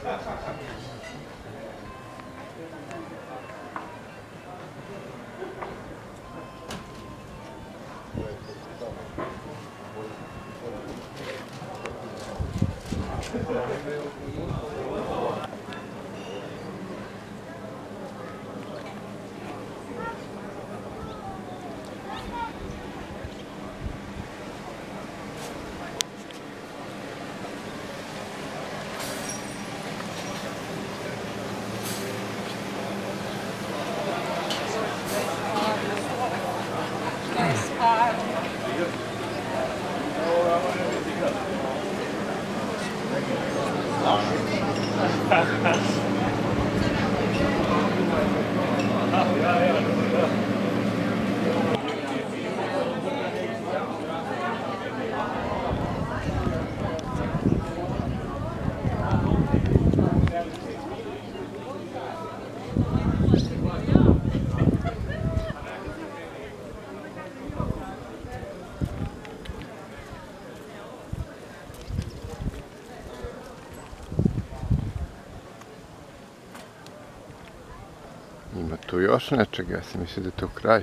Ima tu još nečega, ja sam mislio da je to kraj.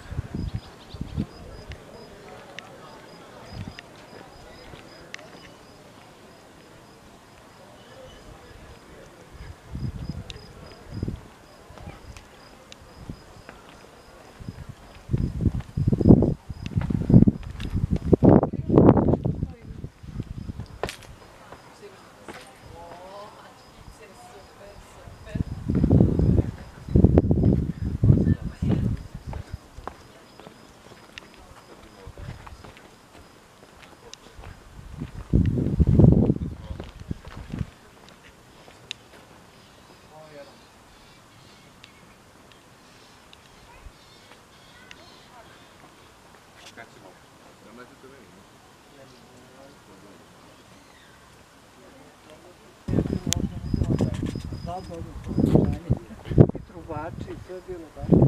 Trubači, to je bilo baš.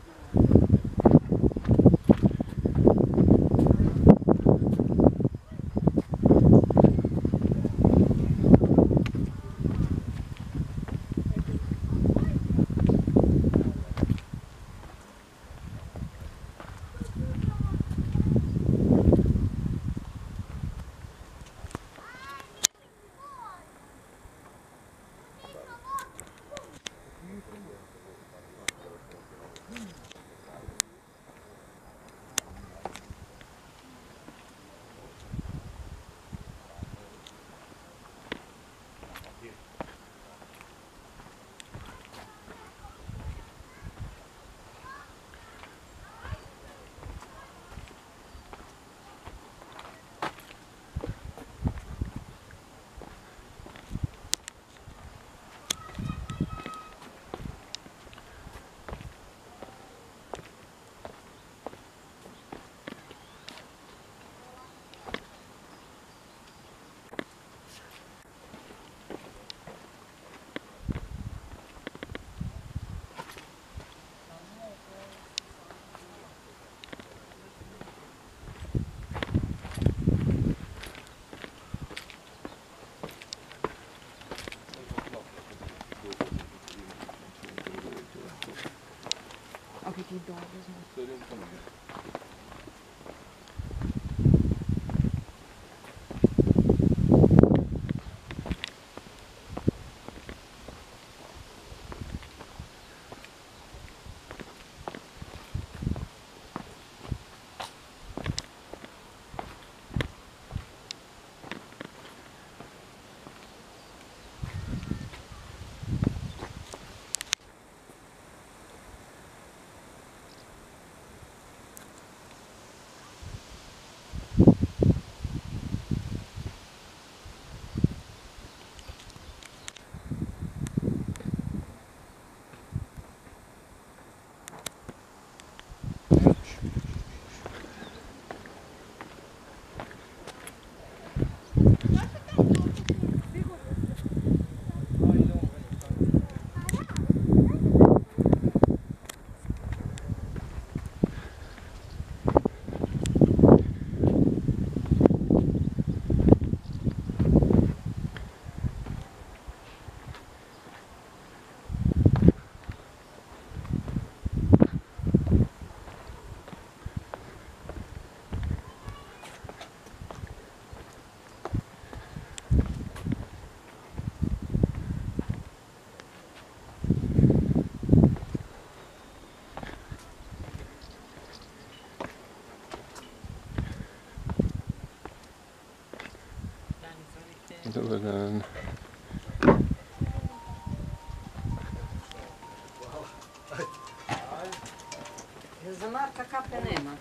Die Dorf Marka kape nema.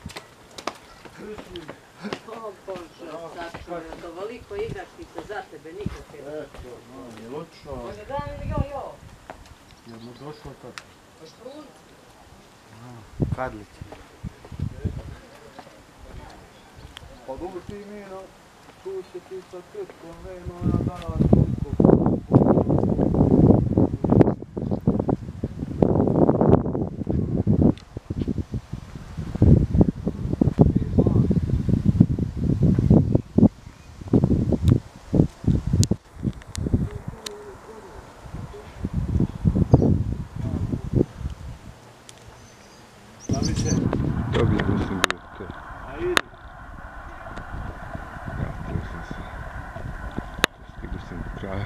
O Bože, sačuvaj, od ovoliko igračkice za tebe nikakve. Eto, no, je odšao. Može da mi jo. Je mu došlo tako? Pa šprun. Kadlić. Pa dobro ti Mino, tu se ti sa tetkom, nema ja danas toliko. Dobio nisam bio te. A idi. Vratio sam se. Stigao sam do kraja.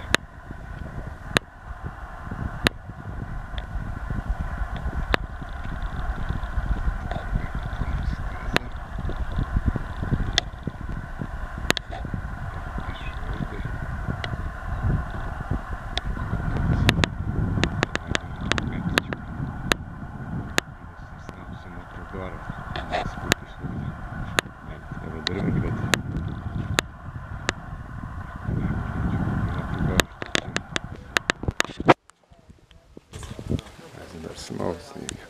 Sam ovo snimio.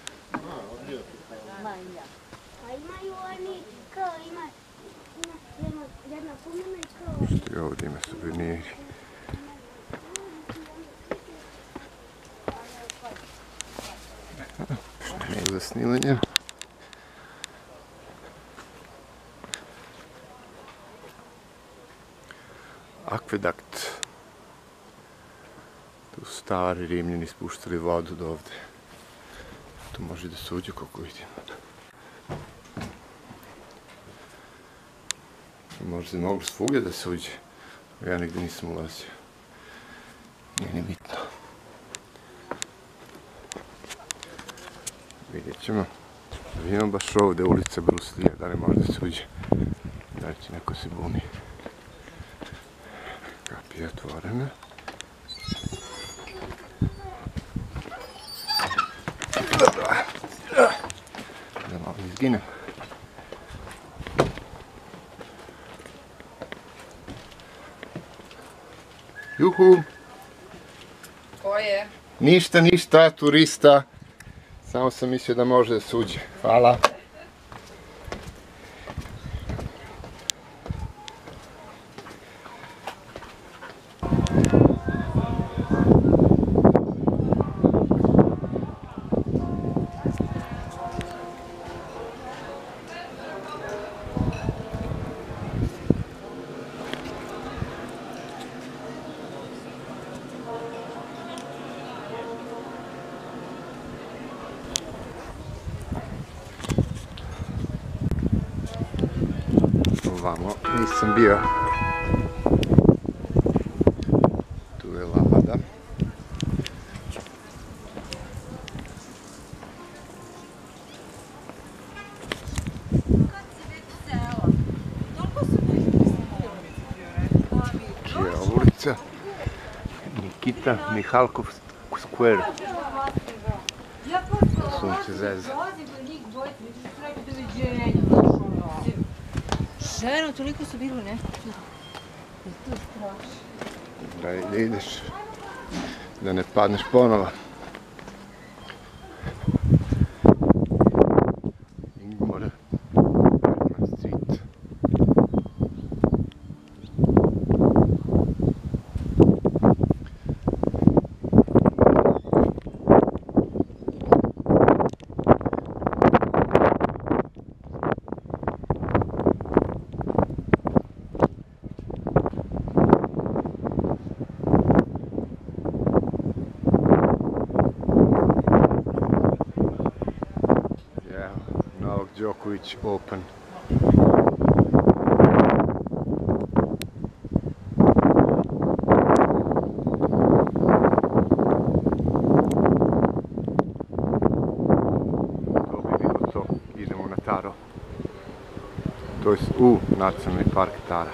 A imaju oni, kao ima jedna pomena i kao... Što je ovdje ima suveniri. Što je za snimanje? Akvedakt. Tu su stari Rimljani spuštali vodu do ovde. Tu može da se uđe koliko vidim. Može se moglo svugdje da se uđe. Ja nigde nisam ulazio. Nije ni bitno. Vidjet ćemo. Imam baš ovde ulica Bruslija, da li može da se uđe. Da li će neko se buni. Kapija otvorena. Da malo izginem. Juhu! Ko je? Ništa, turista. Samo sam mislio da može da se uđe. Hvala. Ovamo nisam bio. Tu je lada. Čija je ovo ulica? Nikita Mihalkov Square. Sunce zeza. Ženo, toliko su bilo ne? To je strašno. Da ideš, da ne padneš ponovo. Ingmore, Bergman Street. Djokovic Open. To bi bilo to. Idemo na Taro. To je u Nacionalni park Tara.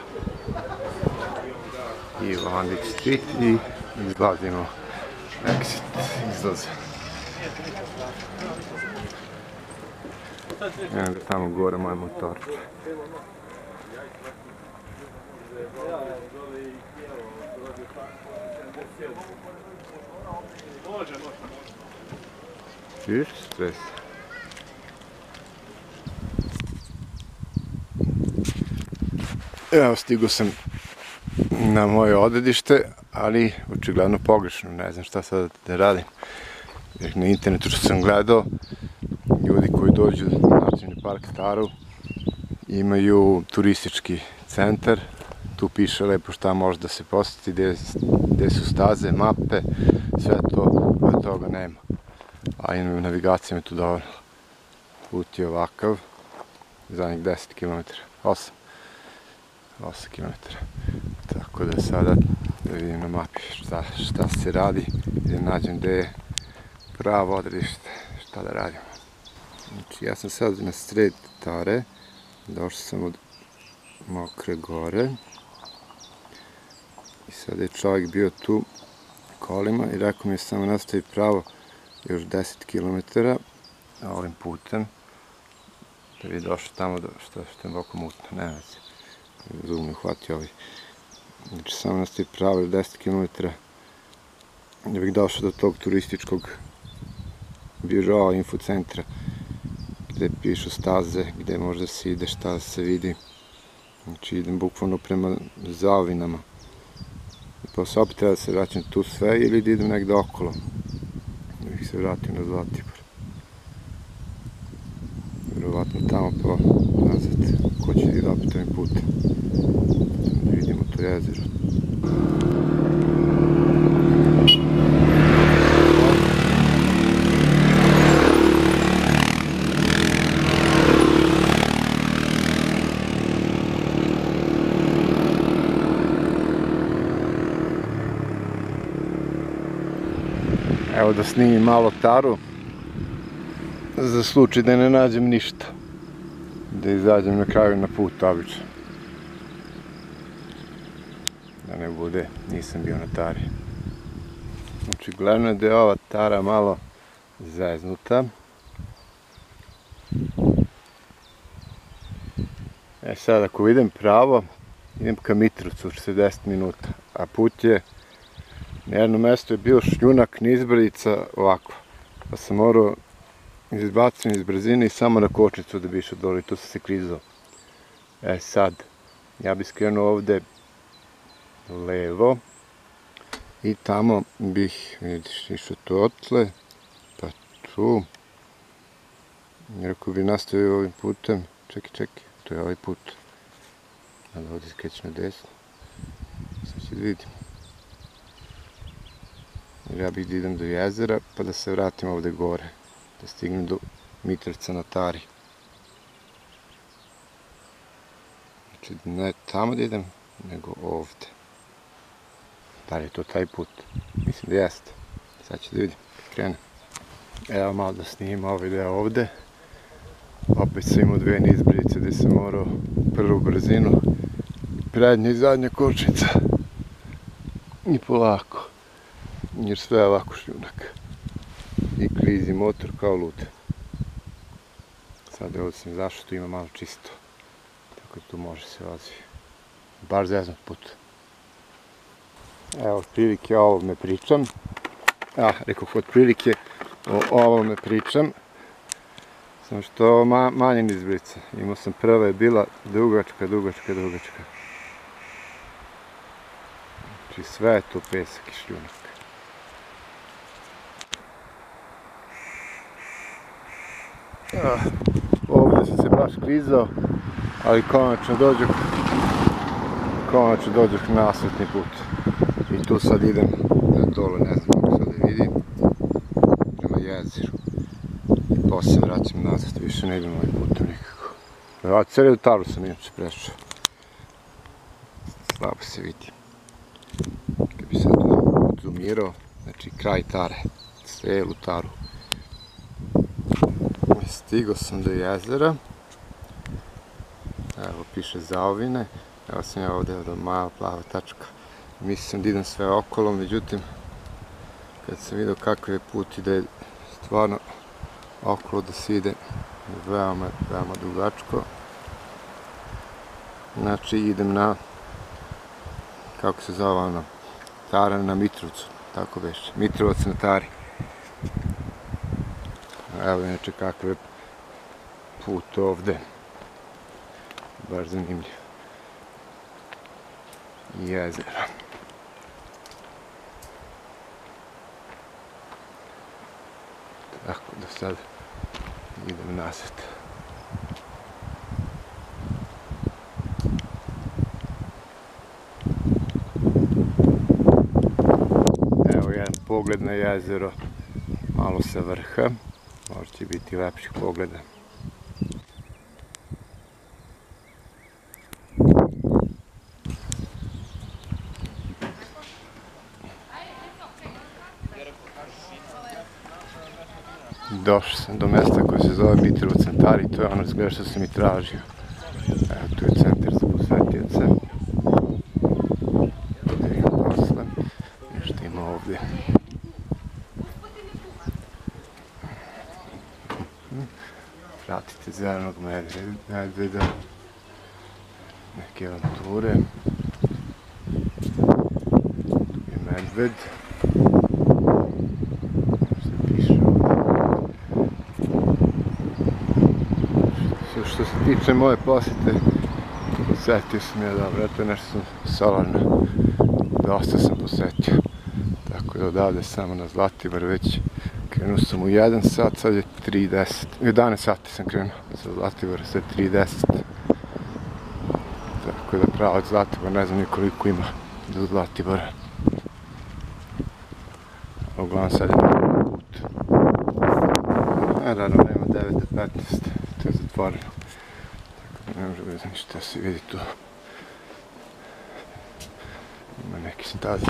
I Vandik Street i izlazimo. Exit, izlaz. Evo ga tamo gore moj motor. Viš, stres. Evo, stigo sam na moje odredište, ali očigledno pogrešno, ne znam šta sad da radim. Jer na internetu što sam gledao, ljudi koji dođu na Nacionalni park Taru imaju turistički centar, tu piše lepo šta može da se posjeti, gde su staze, mape, sve to, od toga nema. A i navigacija mi tu dovoljno. Put je ovakav, zadnjih 10 km, 8 km. Tako da sada da vidim na mapi šta se radi i da nađem gde je pravo odredište, šta da radimo. Znači ja sam sad na sred Tare, došao sam od Mokre gore i sada je čovjek bio tu kolima i rekao mi je samo nastavi pravo još 10 km ovim putem da bi došao tamo što je oko mutno, nema se. Zub me uhvatio ovaj. Znači samo nastavi pravo 10 km da bih došao do tog turističkog biroa, infocentra gde pišu staze, gde može da se ide, šta da se vidi. Znači idem bukvalno prema Zaovinama. Pa se opet treba da se vraćam tu sve ili da idem negde okolo. Da bih se vratio na Zlatibor. Vjerovatno tamo pa nazad. Ko će da ide opet ovim putem. Da vidimo to jezero. Evo da snimim malo Taru, za slučaj da ne nađem ništa, da izađem na kraju na put obično. Da ne bude, nisam bio na Tari. Znači, gledano je da je ova Tara malo zeznuta. Sad ako idem pravo, idem ka Mitrovcu, 60 minuta, a put je na jednom mjestu je bio šljunak, nizbrdica, ovako. Pa sam morao izbaciti iz brzine i samo na kočnicu da bi išao dole i tu sam se klizao. Sad, ja bih skrenuo ovde levo i tamo bih, vidiš, išao to otle, pa tu. Jer ako bi nastavio ovim putem, čekaj, to je ovaj put. Ali ovdje skreći na desno. Sad ću da vidim. Jer ja bih da idem do jezera, pa da se vratim ovde gore. Da stignem do Mitrovca na Tari. Znači, ne tamo da idem, nego ovde. Da li je to taj put? Mislim da jeste. Sad ću da vidim, krenem. Evo malo da snimim ovaj deo ovde. Opet sam imao dve nizbrdice gde sam morao prvu brzinu. Prednja i zadnja kočnica. I polako. Jer sve je ovako šljunak. I klizi motor kao lud. Sad ovdje sam izašao, tu ima malo čisto. Tako da tu može se vozi. Baš zeznut put. Evo, otprilike o ovome pričam. Rekao, otprilike o ovome pričam. Samo što manje nizbrdica. Imao sam prva je bila dugačka. Znači sve je tu pesak i šljunak. Ovdje sam se baš klizao, ali konačno dođoh na asfaltni put. I tu sad idem dole, ne znam kako sad da vidim, prema jezeru. I posle vraćam nazad, više ne idem ovim putem nikako. Celu Taru sam inače prešao. Slabo se vidi. Kad bi sad zoomirao, znači kraj Tare, celu Taru. Stigao sam do jezera. Evo piše Zaovine. Evo sam ja ovdje do mala plava tačka. Mislio sam da idem sve okolo, međutim kad sam vidio kakav je put i da je stvarno okolo da se ide Veoma, veoma dugačko. Znači idem na, kako se zove ono, Taran na Mitrovcu, tako već, Mitrovac na Tari. Evo inače kakav je put ovde, baš zanimljiv. Jezero. Tako da sad idem nazad. Evo jedan pogled na jezero, malo sa vrha, možda će biti lepših pogleda. Došao sam do mesta koje se zove Mitrovac na Tari, to je ono izgleda što sam i tražio. Evo tu je centar za posetioce. Da vidimo posle, nešto ima ovdje. Pratite zelenog medveda, neke avanture. Tu je medved. Što se tiče moje posete, posetio sam ja dobro, to je nešto solarno, dosta sam posetio, tako da odavde samo na Zlatibor već krenuo sam u 1 sat, sad je 3:10, 11 sati sam krenuo za Zlatibor, sad je 3:10, tako da pravo od Zlatibora ne znam koliko ima do Zlatibora, uglavnom sad je na put, naravno nema 9 do 15, to je zatvoreno. Ne može bez ništa se vidi tu. Ima neki stazi.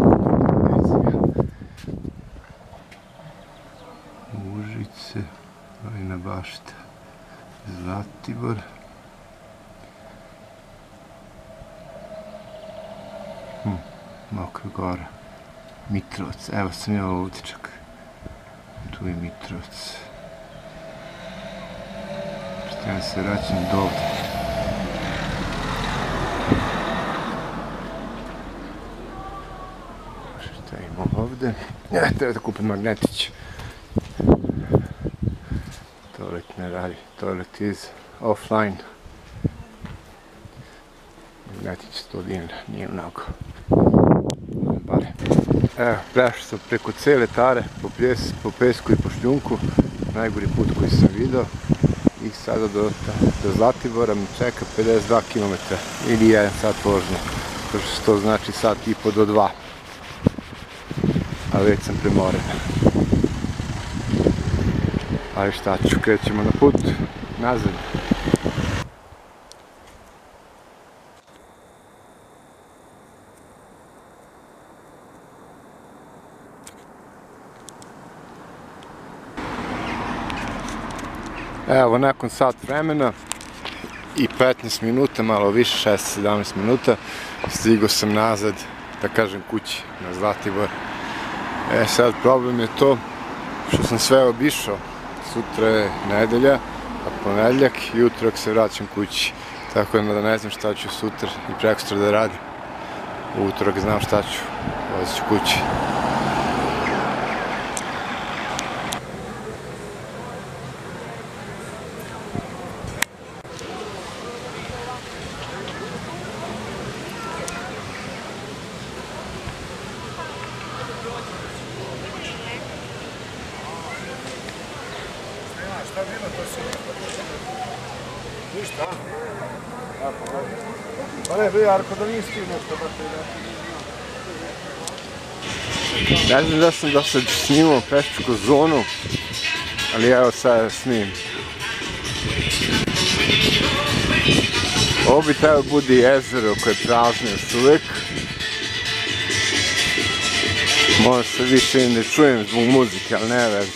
Užice, Vojna bašta, Zlatibor. Mokra gora. Mitrovac, evo sam ja ovdje čak. Tu je Mitrovac. Ja se vraćam do ovdje. Šta imamo ovdje? Treba da kupim magnetić. Toalet ne radi. Toalet is offline. Magnetić 100 dinara, nije mnogo. Bare. Evo, prešao sam preko cele Tare, po pesku i po šljunku. Najgori put koji sam vidio. I sada do Zlatibora me čeka 52 km ili 1 sat vožnje, što znači sat i po do 2. A već sam premoren. Ali šta ću, krećemo na put nazad. Evo, nakon sat vremena i 15 minuta, malo više, 16-17 minuta, stigao sam nazad, da kažem, kući na Zlatibor. Sad problem je to što sam sve obišao. Sutra je nedelja, a ponedjeljak i utorak se vraćam kući. Tako da ne znam šta ću sutra i prekosutra da radim. U utorak znam šta ću, odći ću kući. Ništa? Pa ne, bre, Jarko, da nisi ti nešto baš da... Ne znam da sam do sad snimao pešačku zonu, ali evo sad snimim. Ovo bi trebalo bude jezero koje je prazno još uvijek. Možda se više ne čujem zbog muzike, ali ne veze.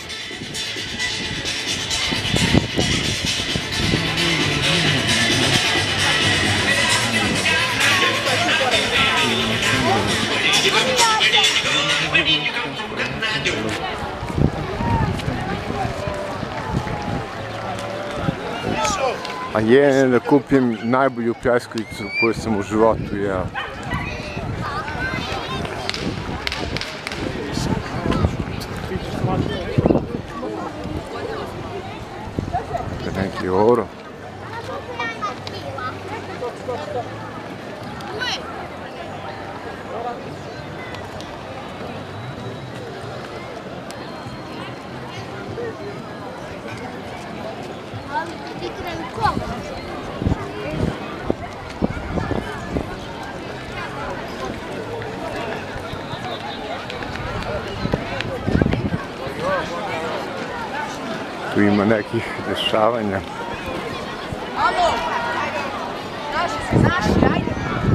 A jedem da kupim najbolju pljeskavicu koju sam u životu jeo. Neki oro. Tu ima nekih dešavanja. Alo! Naši, ajde!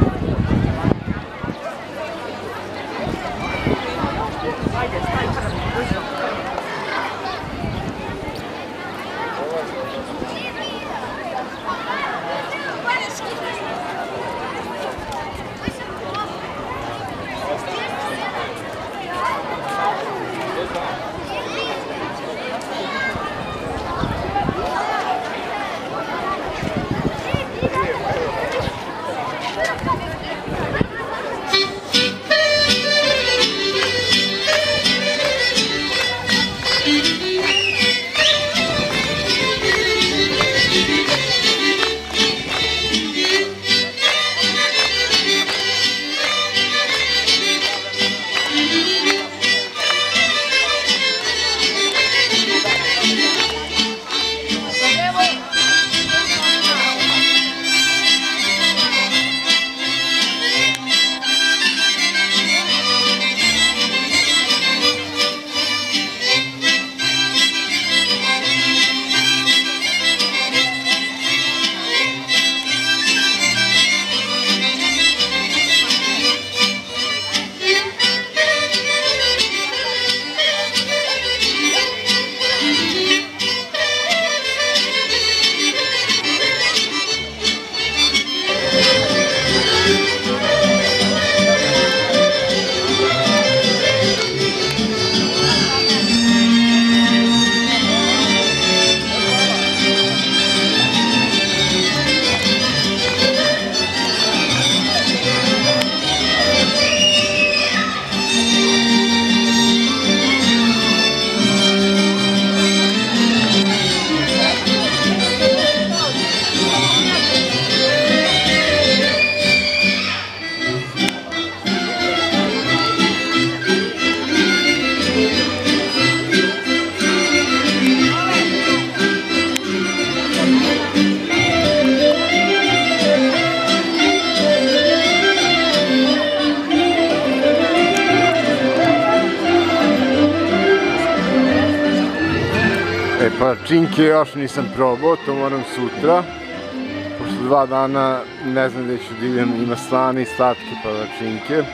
Palačinke još nisam probao, to moram sutra. Pošto 2 dana ne znam gde ću da idem, ima slane i slatke palačinke.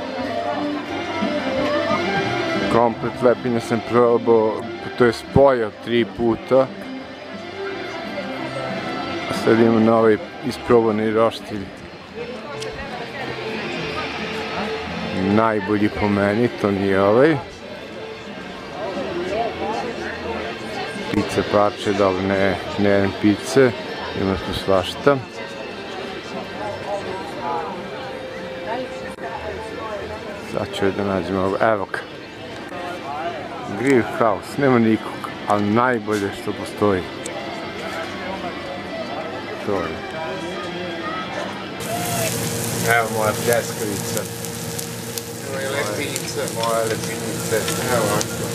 Komplet lepinja sam probao, to je spojao 3 puta. A sad imam na ovaj isprobani roštilj. Najbolji po meni, to nije ovaj. Pice, parče, dobro, ne jedem pice, ima tu svašta. Sad ću da nađem ovo, evo ga. Grill house, nema nikog, ali najbolje što postoji. To je. Evo moja pljeskavica. Moje lepinice. Moje lepinice, evo ovako.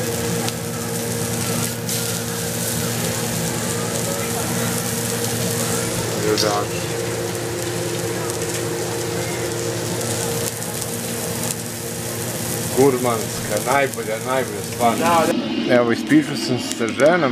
Ljudaki. Gurmanska, najbolja stvarno. Evo, ispričao sam se sa ženom.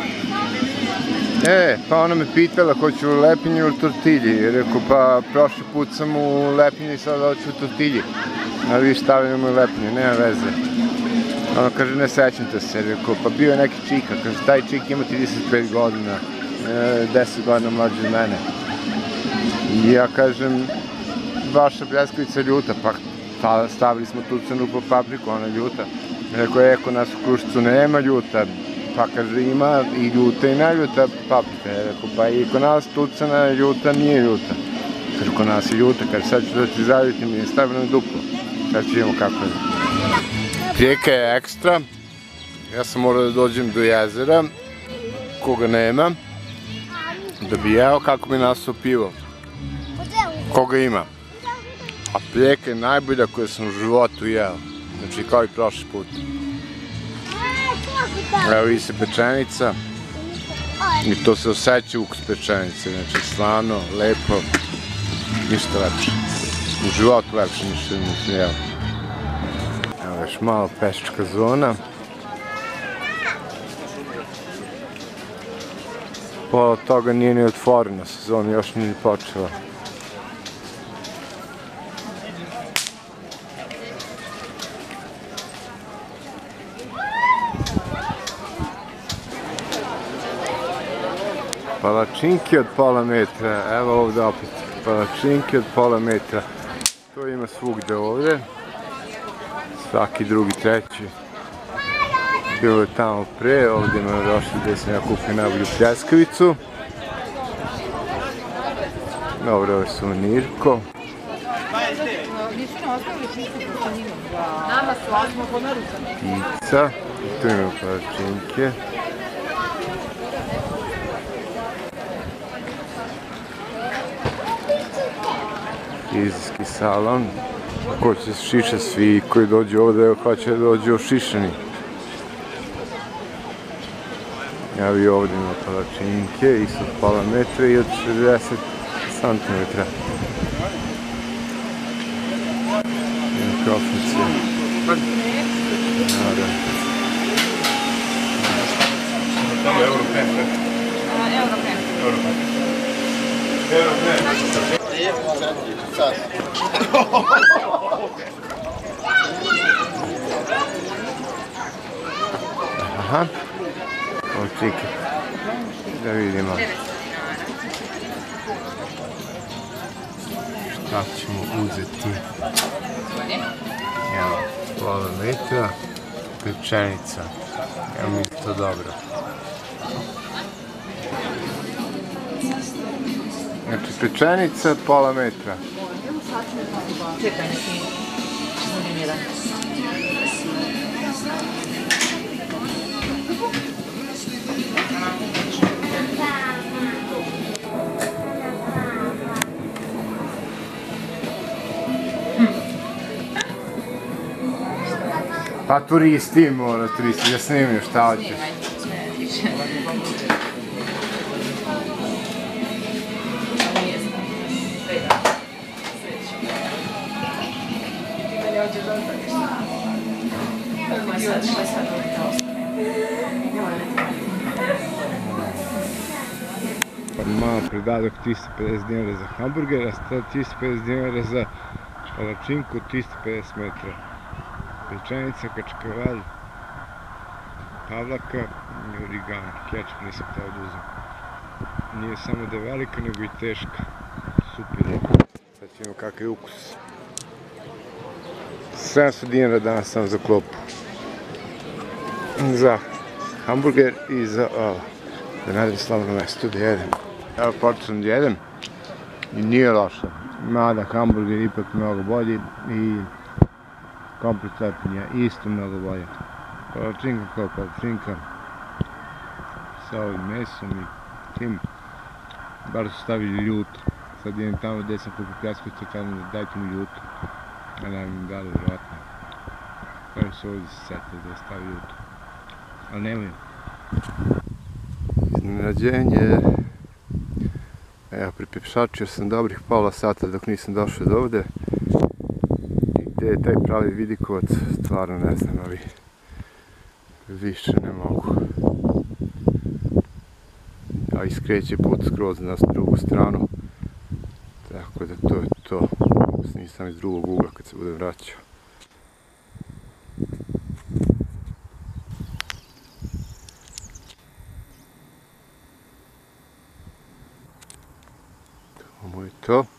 Pa ona me pitala hoću u lepinju ili tortilji. Rekao, pa prošli put sam u lepinju i sada hoću u tortilji. A vi stavljamo u lepinju, nema veze. Ona kaže, ne sećam se. Rekao, pa bio je neki čika. Kaže, taj čik ima 35 godina. 10 godina mlađi od mene. I ja kažem, vaša pljeskavica ljuta, pa stavili smo tu crnu papriku, ona ljuta. Rekao, kod nas u Krušcu nema ljuta, Pa kaže ima i ljuta i neljuta paprika. Ja rekao pa i kod nas tucana ljuta nije ljuta. Kaže kod nas je ljuta, kaže sad ću da ti zavitim i stavljam duplo. Sad ću vidimo kako je. Rijeka je ekstra. Ja sam morao da dođem do jezera, koga nema, da bi jeo kako bi nasuo pivo. Koga ima. A prijeka je najbolja koju sam u životu jeo. Znači kao i prošli put. Evo vidi se pečenica. I to se osjeća ukus pečenice. Znači slano, lepo. Ništa lepše. U životu lepše ništa nisam jeo. Evo još malo peščka zona. Pola toga nije ni otvoreno, sezona još nije počela. Palačinke od pola metra, evo ovdje opet, palačinke od pola metra. To ima svugde ovdje, svaki drugi, treći. Bilo je tamo pre, ovdje imamo došli gdje sam ja kupio najbolju pljeskavicu. Dobro, ovo je suvenirko. Pizza, i tu imamo palačinke. Frizerski salon. Ko će se šiša, svi koji dođu ovdje hoće da dođu ošišani. Ja bi ovdje imao palačinke, isto od pola metra i od 60 cm. Imam krofnice. Aha. Ovo čekaj, da vidimo šta ćemo uzeti. Evo, pola metra, pečenica. Evo mi je to dobro. Znači pečenica, pola metra. Čekaj, neki zanimiran. Pa turisti mora, turisti, da snimio šta hoćeš. Malo predadak 350 dinara za hamburger, a 350 dinara za palačinku, 350 metra. Pečenica, kačkavalj, pavlaka i origano. Kečap nisam htio da uzem. Nije samo da je velika, nego i teška. Super je. Sad ćemo kakav je ukus. 700 dinara danas sam za klopu. Za hamburger i za ovo. Da nađem slavno mesto da jedem. Evo počnem da jedem i nije loše. Mada hamburger ipak mnogo bolji i komplet lepinja isto mnogo bolje. Palačinka kao palačinka sa ovim mesom i tim. Bar su stavili ljuto. Sad idem tamo gdje sam kupio pljeskavicu, kažem da dajte mi ljuto. A ne mi dali vjerojatno. Kažem se ovdje se setili da je stavi ljuto. Ali nemaju. Iznenađenje. Evo, pripjepšačio sam dobrih pola sata dok nisam došao do ovde. I gdje je taj pravi vidikovac, stvarno ne znam, ali više ne mogu. A iskreće put skroz na drugu stranu. Tako da to je to. Nisam iz drugog ugla kad se budem vraćao. Ovo je to.